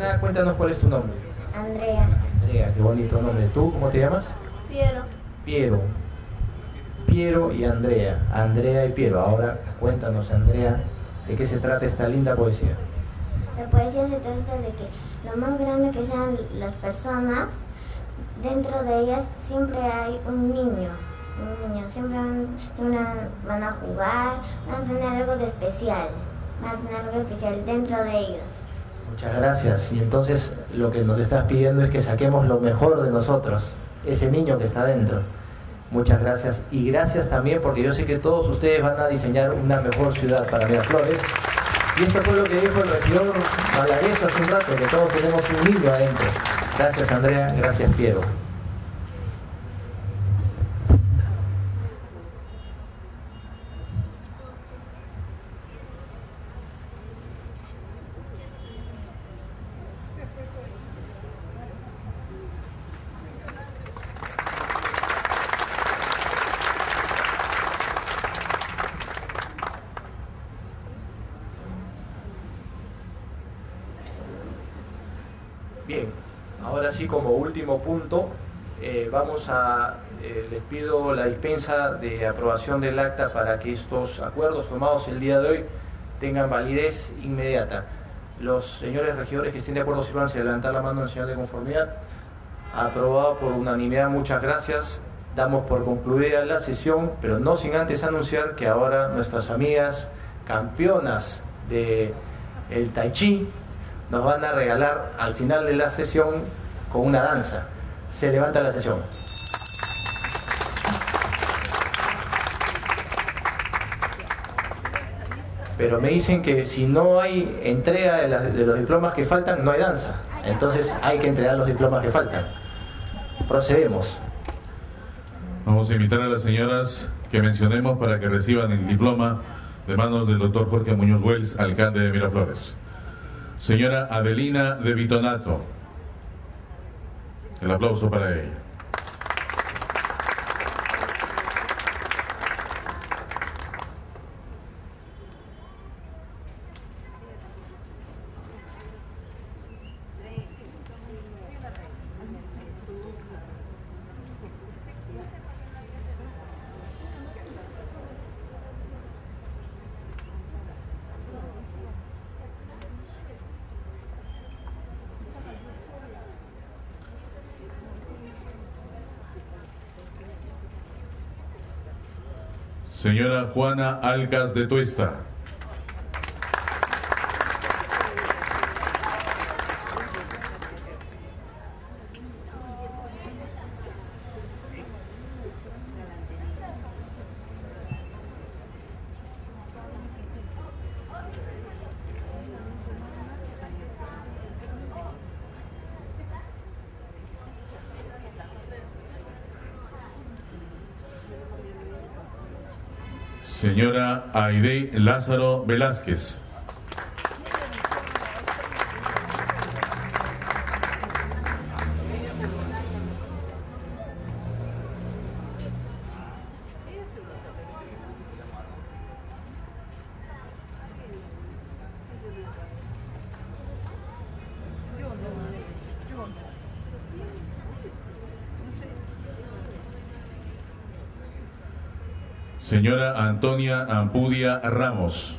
Adelina, cuéntanos cuál es tu nombre. Andrea. Andrea, qué bonito nombre. ¿Tú cómo te llamas? Piero. Piero. Piero y Andrea. Andrea y Piero. Ahora cuéntanos, Andrea, ¿de qué se trata esta linda poesía? La poesía se trata de que lo más grande que sean las personas, dentro de ellas siempre hay un niño. Siempre van a jugar, van a tener algo de especial, van a tener algo especial dentro de ellos. Muchas gracias. Y entonces lo que nos estás pidiendo es que saquemos lo mejor de nosotros, ese niño que está dentro. Muchas gracias. Y gracias también porque yo sé que todos ustedes van a diseñar una mejor ciudad para Miraflores. Y esto fue lo que dijo el regidor Malagueso hace un rato, que todos tenemos un niño adentro. Gracias, Andrea. Gracias, Piero. Bien, ahora sí, como último punto, les pido la dispensa de aprobación del acta para que estos acuerdos tomados el día de hoy tengan validez inmediata. Los señores regidores que estén de acuerdo, sírvanse a levantar la mano en señal de conformidad. Aprobado por unanimidad, muchas gracias. Damos por concluida la sesión, pero no sin antes anunciar que ahora nuestras amigas campeonas del Tai Chi nos van a regalar al final de la sesión con una danza. Se levanta la sesión. Pero me dicen que si no hay entrega de los diplomas que faltan, no hay danza. Entonces hay que entregar los diplomas que faltan. Procedemos. Vamos a invitar a las señoras que mencionemos para que reciban el diploma de manos del doctor Jorge Muñoz Wells, alcalde de Miraflores. Señora Adelina de Vitonato. El aplauso para ella. Señora Juana Alcas de Tuesta. Señora Aide Lázaro Velázquez. Señora Antonia Ampudia Ramos.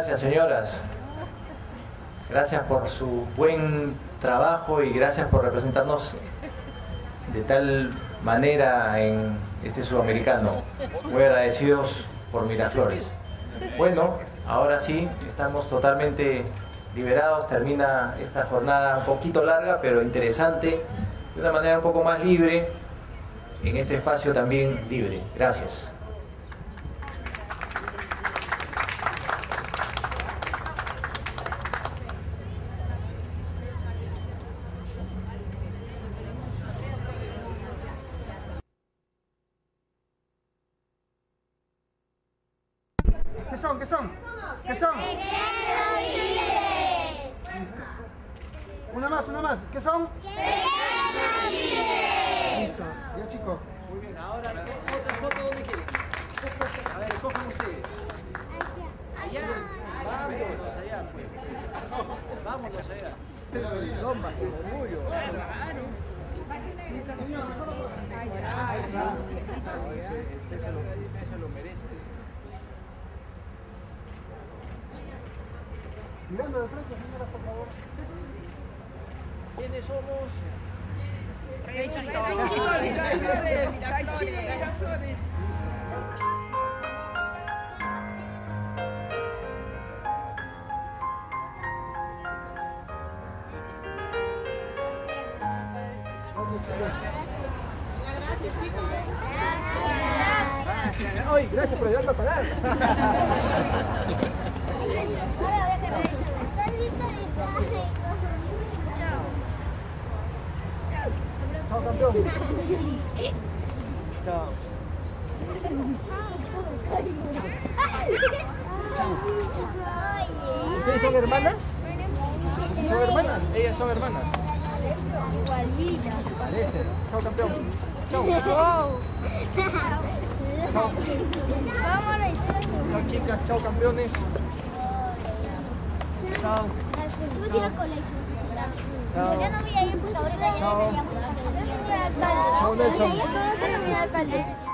gracias, señoras. Gracias por su buen trabajo y gracias por representarnos de tal manera en este sudamericano. Muy agradecidos por Miraflores. Bueno, ahora sí, estamos totalmente liberados. Termina esta jornada un poquito larga, pero interesante, de una manera un poco más libre, en este espacio también libre. Gracias. ¿Qué son? Una más. ¿Qué son? Listo. Ya, chicos. Muy bien, ahora otra foto donde quieren. A ver, cojan ustedes. Allá. Vámonos allá, pues. Vámonos allá. Eso de lomba, qué orgullo. Usted se lo merece. Mirando de frente, señoras, por favor. ¿Quiénes somos? Miraflores. Gracias, chicos. Gracias. Ay, gracias por ayudarme a parar. Chao, campeón. Chao. ¿Ustedes son hermanas? ¿Son hermanas? Ellas son hermanas. Igualitas. Parecen. Chao, campeón. Chao. Chao. Chao, chicas. Chao, campeones. Chao. Chao. Yo no voy a ir porque ahorita ya deberíamos. Chao, Nelson. Yo puedo ser mi alcalde.